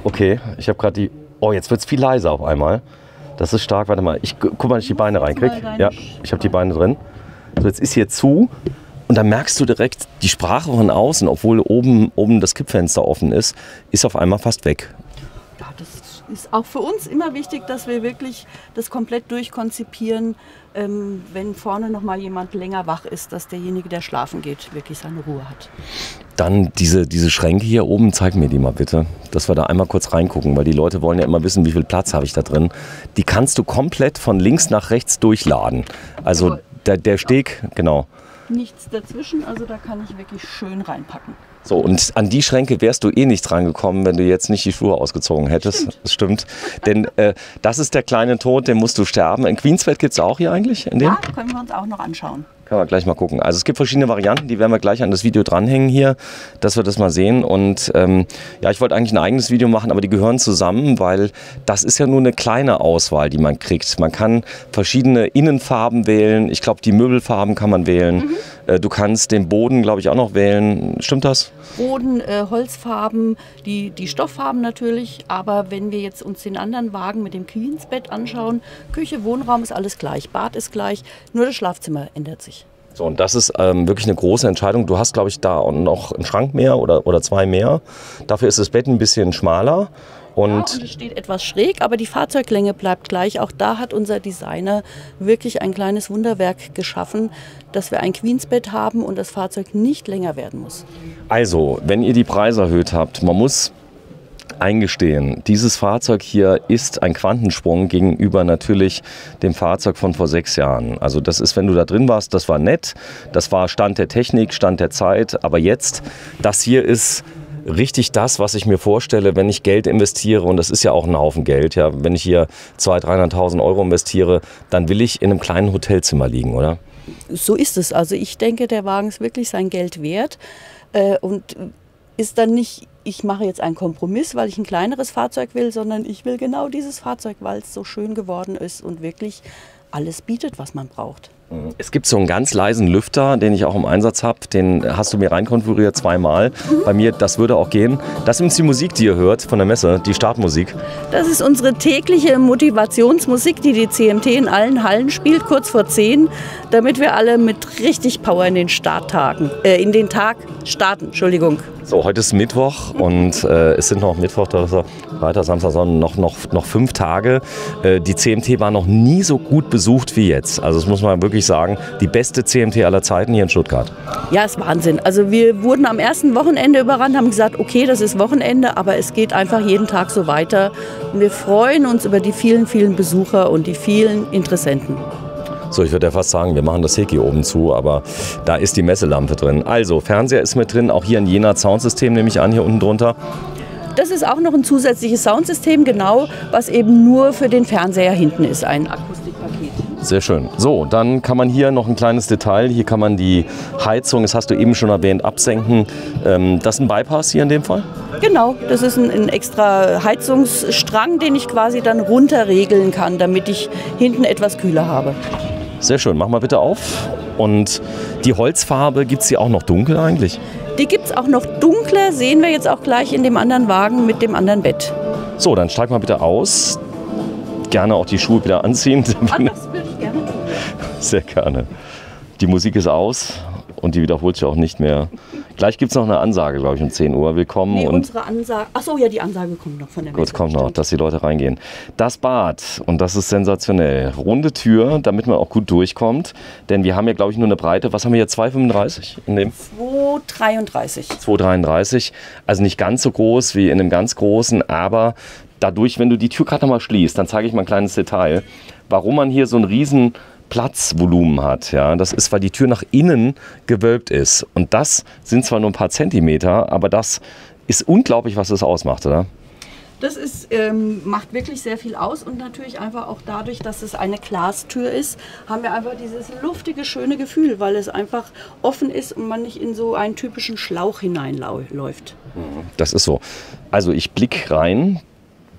Okay, ich habe gerade die... Oh, jetzt wird es viel leiser auf einmal. Das ist stark. Warte mal, ich guck mal, ob ich die Beine reinkriege. Ja, ich habe die Beine drin. So, jetzt ist hier zu. Und dann merkst du direkt, die Sprache von außen, obwohl oben, oben das Kippfenster offen ist, ist auf einmal fast weg. Ja, das ist auch für uns immer wichtig, dass wir wirklich das komplett durchkonzipieren, ähm, wenn vorne noch mal jemand länger wach ist, dass derjenige, der schlafen geht, wirklich seine Ruhe hat. Dann diese, diese Schränke hier oben, zeig mir die mal bitte, dass wir da einmal kurz reingucken, weil die Leute wollen ja immer wissen, wie viel Platz habe ich da drin. Die kannst du komplett von links nach rechts durchladen. Also der, der Steg, genau. Nichts dazwischen, also da kann ich wirklich schön reinpacken. So, und an die Schränke wärst du eh nicht dran gekommen, wenn du jetzt nicht die Schuhe ausgezogen hättest. Stimmt. Das stimmt. Denn äh, das ist der kleine Tod, den musst du sterben. Ein Queensbett gibt es auch hier eigentlich? In dem? Ja, können wir uns auch noch anschauen. Können wir gleich mal gucken. Also es gibt verschiedene Varianten, die werden wir gleich an das Video dranhängen hier, dass wir das mal sehen. Und ähm, ja, ich wollte eigentlich ein eigenes Video machen, aber die gehören zusammen, weil das ist ja nur eine kleine Auswahl, die man kriegt. Man kann verschiedene Innenfarben wählen. Ich glaube, die Möbelfarben kann man wählen. Mhm. Äh, du kannst den Boden, glaube ich, auch noch wählen. Stimmt das? Boden, äh, Holzfarben, die, die Stofffarben natürlich. Aber wenn wir jetzt uns den anderen Wagen mit dem Queensbett anschauen, Küche, Wohnraum ist alles gleich, Bad ist gleich, nur das Schlafzimmer ändert sich. So, und das ist ähm, wirklich eine große Entscheidung. Du hast, glaube ich, da noch einen Schrank mehr oder, oder zwei mehr. Dafür ist das Bett ein bisschen schmaler. Und, ja, und es steht etwas schräg, aber die Fahrzeuglänge bleibt gleich. Auch da hat unser Designer wirklich ein kleines Wunderwerk geschaffen, dass wir ein Queensbett haben und das Fahrzeug nicht länger werden muss. Also, wenn ihr die Preise erhöht habt, man muss eingestehen, dieses Fahrzeug hier ist ein Quantensprung gegenüber natürlich dem Fahrzeug von vor sechs Jahren. Also das ist, wenn du da drin warst, das war nett, das war Stand der Technik, Stand der Zeit, aber jetzt, das hier ist richtig das, was ich mir vorstelle, wenn ich Geld investiere, und das ist ja auch ein Haufen Geld, ja, wenn ich hier zweihunderttausend, dreihunderttausend Euro investiere, dann will ich in einem kleinen Hotelzimmer liegen, oder? So ist es. Also ich denke, der Wagen ist wirklich sein Geld wert äh, und ist dann nicht, ich mache jetzt einen Kompromiss, weil ich ein kleineres Fahrzeug will, sondern ich will genau dieses Fahrzeug, weil es so schön geworden ist und wirklich alles bietet, was man braucht. Es gibt so einen ganz leisen Lüfter, den ich auch im Einsatz habe. Den hast du mir reinkonfiguriert zweimal. Mhm. Bei mir, das würde auch gehen. Das ist die Musik, die ihr hört von der Messe, die Startmusik. Das ist unsere tägliche Motivationsmusik, die die C M T in allen Hallen spielt, kurz vor zehn, damit wir alle mit richtig Power in den Starttagen, äh, in den Tag starten. Entschuldigung. So, heute ist Mittwoch und äh, es sind noch Mittwoch, Donnerstag, Freitag, Samstag, Sonntag, noch, noch, noch fünf Tage. Äh, die C M T war noch nie so gut besucht wie jetzt. Also das muss man wirklich sagen, die beste C M T aller Zeiten hier in Stuttgart. Ja, ist Wahnsinn. Also wir wurden am ersten Wochenende überrannt, haben gesagt, okay, das ist Wochenende, aber es geht einfach jeden Tag so weiter. Und wir freuen uns über die vielen, vielen Besucher und die vielen Interessenten. So, ich würde ja fast sagen, wir machen das Heki oben zu, aber da ist die Messelampe drin. Also, Fernseher ist mit drin, auch hier ein Jena Soundsystem nehme ich an, hier unten drunter. Das ist auch noch ein zusätzliches Soundsystem, genau, was eben nur für den Fernseher hinten ist, ein Akustikpaket. Sehr schön. So, dann kann man hier noch ein kleines Detail, hier kann man die Heizung, das hast du eben schon erwähnt, absenken. Ähm, das ist ein Bypass hier in dem Fall? Genau, das ist ein, ein extra Heizungsstrang, den ich quasi dann runterregeln kann, damit ich hinten etwas kühler habe. Sehr schön, mach mal bitte auf. Und die Holzfarbe, gibt es die auch noch dunkel eigentlich? Die gibt es auch noch dunkler, sehen wir jetzt auch gleich in dem anderen Wagen mit dem anderen Bett. So, dann steig mal bitte aus. Gerne auch die Schuhe wieder anziehen. Ah, das würde ich gerne tun. Sehr gerne. Die Musik ist aus und die wiederholt sich auch nicht mehr. Gleich gibt es noch eine Ansage, glaube ich, um zehn Uhr. Willkommen. Nee, und unsere Ansage. Achso, ja, die Ansage kommt noch von der Messe. Gut, kommt noch, dass die Leute reingehen. Das Bad, und das ist sensationell. Runde Tür, damit man auch gut durchkommt. Denn wir haben ja, glaube ich, nur eine Breite. Was haben wir hier? zwei Komma fünfunddreißig in dem? zwei Komma dreiunddreißig. zwei Komma dreiunddreißig. Also nicht ganz so groß wie in einem ganz großen, aber dadurch, wenn du die Tür gerade noch mal schließt, dann zeige ich mal ein kleines Detail, warum man hier so einen riesen Platzvolumen hat. Ja, das ist, weil die Tür nach innen gewölbt ist. Und das sind zwar nur ein paar Zentimeter, aber das ist unglaublich, was das ausmacht, oder? Das ist, ähm, macht wirklich sehr viel aus und natürlich einfach auch dadurch, dass es eine Glastür ist, haben wir einfach dieses luftige, schöne Gefühl, weil es einfach offen ist und man nicht in so einen typischen Schlauch hineinläuft. Das ist so. Also ich blicke rein.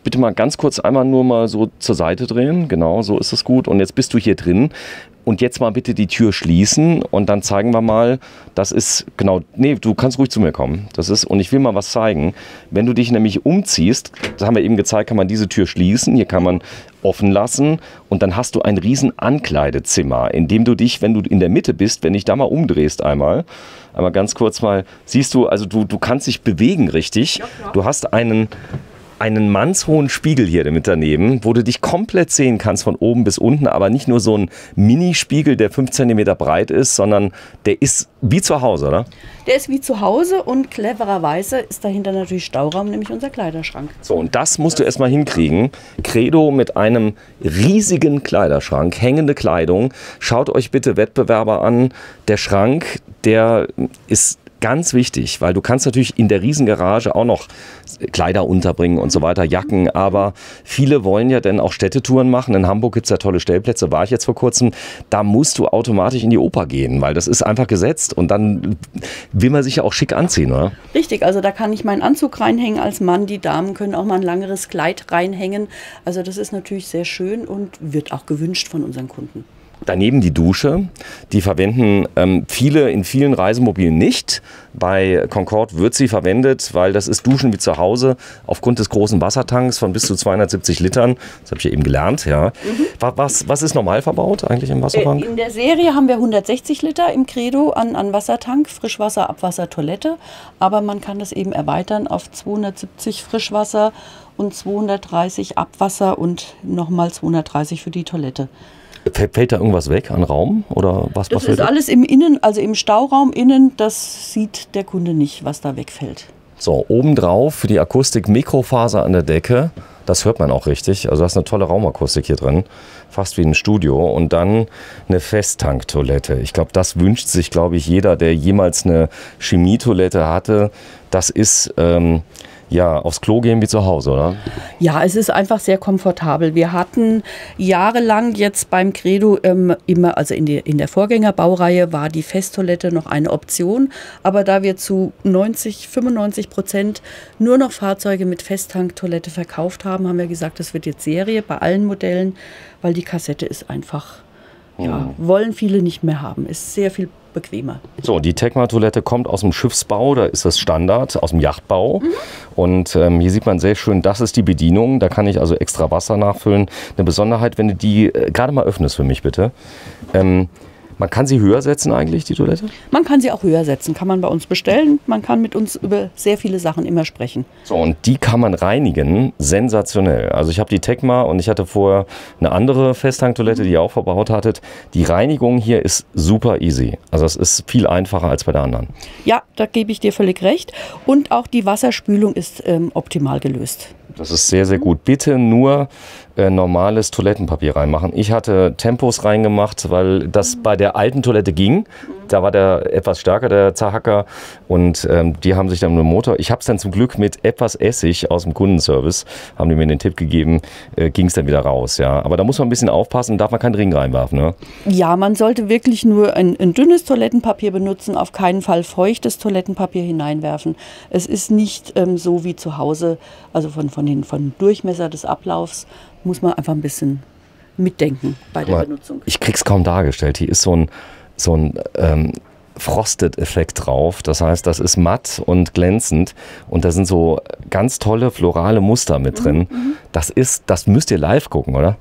bitte mal ganz kurz einmal nur mal so zur Seite drehen. Genau, so ist es gut. Und jetzt bist du hier drin. Und jetzt mal bitte die Tür schließen und dann zeigen wir mal, das ist, genau, nee, du kannst ruhig zu mir kommen. Das ist, und ich will mal was zeigen. Wenn du dich nämlich umziehst, das haben wir eben gezeigt, kann man diese Tür schließen, hier kann man offen lassen und dann hast du ein riesen Ankleidezimmer, in dem du dich, wenn du in der Mitte bist, wenn dich da mal umdrehst einmal, einmal ganz kurz mal, siehst du, also du, du kannst dich bewegen richtig. Du hast einen einen mannshohen Spiegel hier mit daneben, wo du dich komplett sehen kannst von oben bis unten, aber nicht nur so ein Minispiegel, der fünf Zentimeter breit ist, sondern der ist wie zu Hause, oder? Der ist wie zu Hause und clevererweise ist dahinter natürlich Stauraum, nämlich unser Kleiderschrank. So, und das musst du erstmal hinkriegen. Credo mit einem riesigen Kleiderschrank, hängende Kleidung. Schaut euch bitte Wettbewerber an. Der Schrank, der ist ganz wichtig, weil du kannst natürlich in der Riesengarage auch noch Kleider unterbringen und so weiter, Jacken, aber viele wollen ja dann auch Städtetouren machen. In Hamburg gibt es ja tolle Stellplätze, war ich jetzt vor kurzem. Da musst du automatisch in die Oper gehen, weil das ist einfach gesetzt und dann will man sich ja auch schick anziehen, oder? Richtig, also da kann ich meinen Anzug reinhängen als Mann, die Damen können auch mal ein langeres Kleid reinhängen. Also das ist natürlich sehr schön und wird auch gewünscht von unseren Kunden. Daneben die Dusche, die verwenden ähm, viele in vielen Reisemobilen nicht. Bei Concorde wird sie verwendet, weil das ist Duschen wie zu Hause aufgrund des großen Wassertanks von bis zu zweihundertsiebzig Litern. Das habe ich ja eben gelernt. Ja. Mhm. Was, was ist normal verbaut eigentlich im Wassertank? In der Serie haben wir hundertsechzig Liter im Credo an, an Wassertank, Frischwasser, Abwasser, Toilette. Aber man kann das eben erweitern auf zweihundertsiebzig Frischwasser und zweihundertdreißig Abwasser und nochmal zweihundertdreißig für die Toilette. Fällt da irgendwas weg an Raum oder was? Das was ist alles im Innen, also im Stauraum innen, das sieht der Kunde nicht, was da wegfällt. So, obendrauf für die Akustik Mikrofaser an der Decke, das hört man auch richtig, also das ist eine tolle Raumakustik hier drin, fast wie ein Studio und dann eine Festtanktoilette. Ich glaube, das wünscht sich, glaube ich, jeder, der jemals eine Chemietoilette hatte, das ist... Ähm, Ja, aufs Klo gehen wie zu Hause, oder? Ja, es ist einfach sehr komfortabel. Wir hatten jahrelang jetzt beim Credo ähm, immer, also in, die, in der Vorgängerbaureihe war die Festtoilette noch eine Option. Aber da wir zu neunzig, fünfundneunzig Prozent nur noch Fahrzeuge mit Festtanktoilette verkauft haben, haben wir gesagt, das wird jetzt Serie bei allen Modellen, weil die Kassette ist einfach, mhm. ja, wollen viele nicht mehr haben. Ist sehr viel bequemer. So, die Tecma-Toilette kommt aus dem Schiffsbau, da ist das Standard, aus dem Yachtbau. Mhm. Und ähm, hier sieht man sehr schön, das ist die Bedienung. Da kann ich also extra Wasser nachfüllen. Eine Besonderheit, wenn du die äh, gerade mal öffnest für mich, bitte. Ähm, Man kann sie höher setzen eigentlich, die Toilette? Man kann sie auch höher setzen, kann man bei uns bestellen. Man kann mit uns über sehr viele Sachen immer sprechen. So, und die kann man reinigen, sensationell. Also ich habe die Tecma und ich hatte vorher eine andere Festtanktoilette, die ihr auch verbaut hattet. Die Reinigung hier ist super easy. Also es ist viel einfacher als bei der anderen. Ja, da gebe ich dir völlig recht. Und auch die Wasserspülung ist ähm, optimal gelöst. Das ist sehr, sehr gut. Bitte nur äh, normales Toilettenpapier reinmachen. Ich hatte Tempos reingemacht, weil das bei der alten Toilette ging. Da war der etwas stärker, der Zahacker. Und ähm, die haben sich dann mit dem Motor... Ich habe es dann zum Glück mit etwas Essig aus dem Kundenservice, haben die mir den Tipp gegeben, äh, ging es dann wieder raus. Ja. Aber da muss man ein bisschen aufpassen, darf man keinen Ring reinwerfen. Ne? Ja, man sollte wirklich nur ein, ein dünnes Toilettenpapier benutzen, auf keinen Fall feuchtes Toilettenpapier hineinwerfen. Es ist nicht ähm, so wie zu Hause, also von, von den von Durchmesser des Ablaufs, muss man einfach ein bisschen mitdenken bei der Mal, Benutzung. Ich krieg's kaum dargestellt. Hier ist so ein, so ein ähm, Frosted-Effekt drauf. Das heißt, das ist matt und glänzend und da sind so ganz tolle florale Muster mit drin. Mhm. Das ist, das müsst ihr live gucken, oder?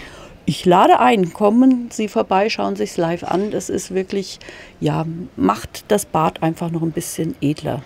Ich lade ein, kommen Sie vorbei, schauen Sie es live an. Das ist wirklich, ja, macht das Bad einfach noch ein bisschen edler.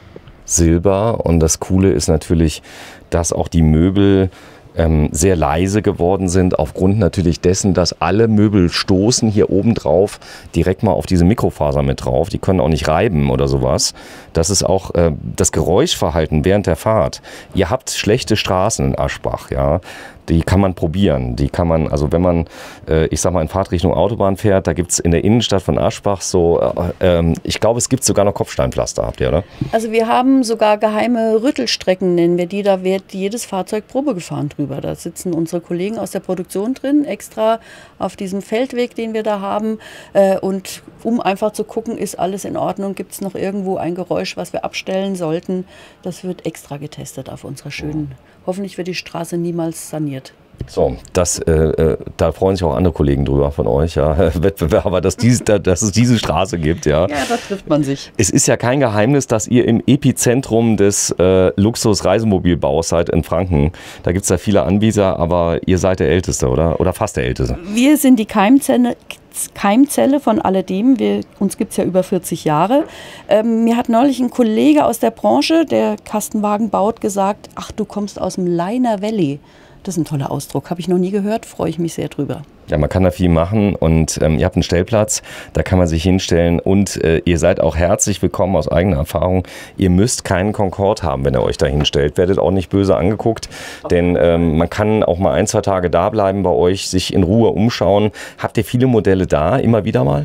Silber und das Coole ist natürlich, dass auch die Möbel ähm, sehr leise geworden sind, aufgrund natürlich dessen, dass alle Möbel stoßen hier oben drauf direkt mal auf diese Mikrofaser mit drauf. Die können auch nicht reiben oder sowas. Das ist auch äh, das Geräuschverhalten während der Fahrt. Ihr habt schlechte Straßen in Aschbach, ja. die kann man probieren. Die kann man, also wenn man, äh, ich sag mal, in Fahrtrichtung Autobahn fährt, da gibt es in der Innenstadt von Aschbach so, äh, äh, ich glaube, es gibt sogar noch Kopfsteinpflaster, habt ihr, oder? Also wir haben sogar geheime Rüttelstrecken, nennen wir die. Da wird jedes Fahrzeug Probe gefahren drüber. Da sitzen unsere Kollegen aus der Produktion drin, extra auf diesem Feldweg, den wir da haben. Äh, und um einfach zu gucken, ist alles in Ordnung, gibt es noch irgendwo ein Geräusch, was wir abstellen sollten. Das wird extra getestet auf unserer schönen, hoffentlich wird die Straße niemals saniert. So, das, äh, da freuen sich auch andere Kollegen drüber von euch, ja, Wettbewerber, dass, dies, dass es diese Straße gibt. Ja. Ja, da trifft man sich. Es ist ja kein Geheimnis, dass ihr im Epizentrum des äh, Luxus-Reisemobilbaus seid in Franken. Da gibt es ja viele Anbieter, aber ihr seid der Älteste, oder? Oder fast der Älteste. Wir sind die Keimzelle, Keimzelle von alledem. Wir, uns gibt es ja über vierzig Jahre. Ähm, mir hat neulich ein Kollege aus der Branche, der Kastenwagen baut, gesagt, ach, du kommst aus dem Liner Valley. Das ist ein toller Ausdruck, habe ich noch nie gehört, freue ich mich sehr drüber. Ja, man kann da viel machen und ähm, ihr habt einen Stellplatz, da kann man sich hinstellen und äh, ihr seid auch herzlich willkommen aus eigener Erfahrung. Ihr müsst keinen Concorde haben, wenn ihr euch da hinstellt. Werdet auch nicht böse angeguckt, denn ähm, man kann auch mal ein, zwei Tage da bleiben bei euch, sich in Ruhe umschauen. Habt ihr viele Modelle da, immer wieder mal?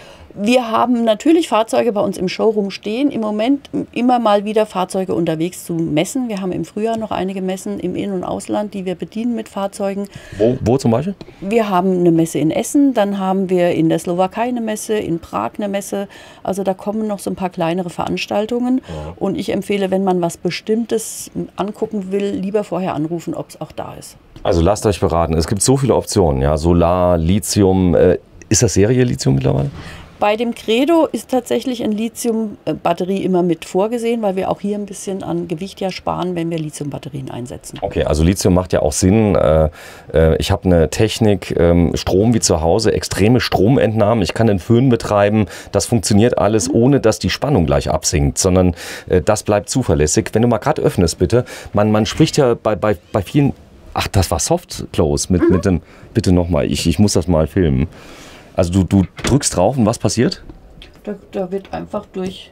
Wir haben natürlich Fahrzeuge bei uns im Showroom stehen. Im Moment immer mal wieder Fahrzeuge unterwegs zu Messen. Wir haben im Frühjahr noch einige Messen im In- und Ausland, die wir bedienen mit Fahrzeugen. Wo, wo zum Beispiel? Wir haben eine Messe in Essen, dann haben wir in der Slowakei eine Messe, in Prag eine Messe. Also da kommen noch so ein paar kleinere Veranstaltungen. Ja. Und ich empfehle, wenn man was Bestimmtes angucken will, lieber vorher anrufen, ob es auch da ist. Also lasst euch beraten. Es gibt so viele Optionen. Ja? Solar, Lithium. Äh, ist das Serie-Lithium mittlerweile? Bei dem Credo ist tatsächlich eine Lithium-Batterie immer mit vorgesehen, weil wir auch hier ein bisschen an Gewicht ja sparen, wenn wir Lithium-Batterien einsetzen. Okay, also Lithium macht ja auch Sinn. Äh, äh, ich habe eine Technik, ähm, Strom wie zu Hause, extreme Stromentnahmen. Ich kann den Föhn betreiben. Das funktioniert alles, ohne dass die Spannung gleich absinkt, sondern äh, das bleibt zuverlässig. Wenn du mal gerade öffnest, bitte. Man, man spricht ja bei, bei, bei vielen... Ach, das war Soft Close mit, mhm. mit dem... Bitte nochmal, ich, ich muss das mal filmen. Also du, du drückst drauf und was passiert? Da, da wird einfach durch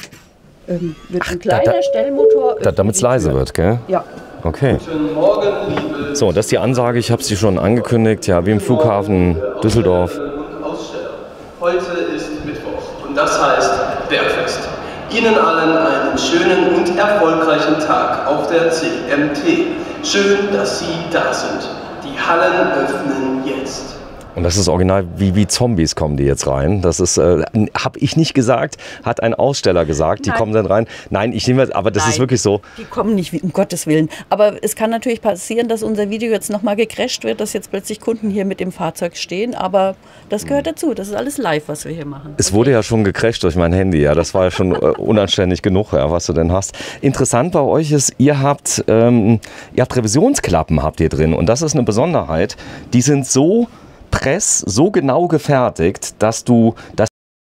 ähm, wird Ach, ein kleiner da, da, Stellmotor... Da, damit es leise wird, gell? Ja. Okay. Guten Morgen, liebe... So, das ist die Ansage, ich habe sie schon angekündigt, ja, wie im Flughafen Düsseldorf. Heute ist Mittwoch und das heißt Bergfest. Ihnen allen einen schönen und erfolgreichen Tag auf der C M T. Schön, dass Sie da sind. Die Hallen öffnen jetzt. Und das ist original, wie, wie Zombies kommen die jetzt rein. Das ist, äh, habe ich nicht gesagt, hat ein Aussteller gesagt, die Nein. kommen dann rein. Nein, ich nehme, aber das Nein, ist wirklich so. Die kommen nicht, um Gottes Willen. Aber es kann natürlich passieren, dass unser Video jetzt nochmal gecrasht wird, dass jetzt plötzlich Kunden hier mit dem Fahrzeug stehen. Aber das gehört dazu. Das ist alles live, was wir hier machen. Es wurde ja schon gecrasht durch mein Handy. Ja, das war ja schon äh, unanständig genug, ja, was du denn hast. Interessant bei euch ist, ihr habt, ähm, ihr habt Revisionsklappen habt ihr drin. Und das ist eine Besonderheit. Die sind so Press so genau gefertigt, dass du, dass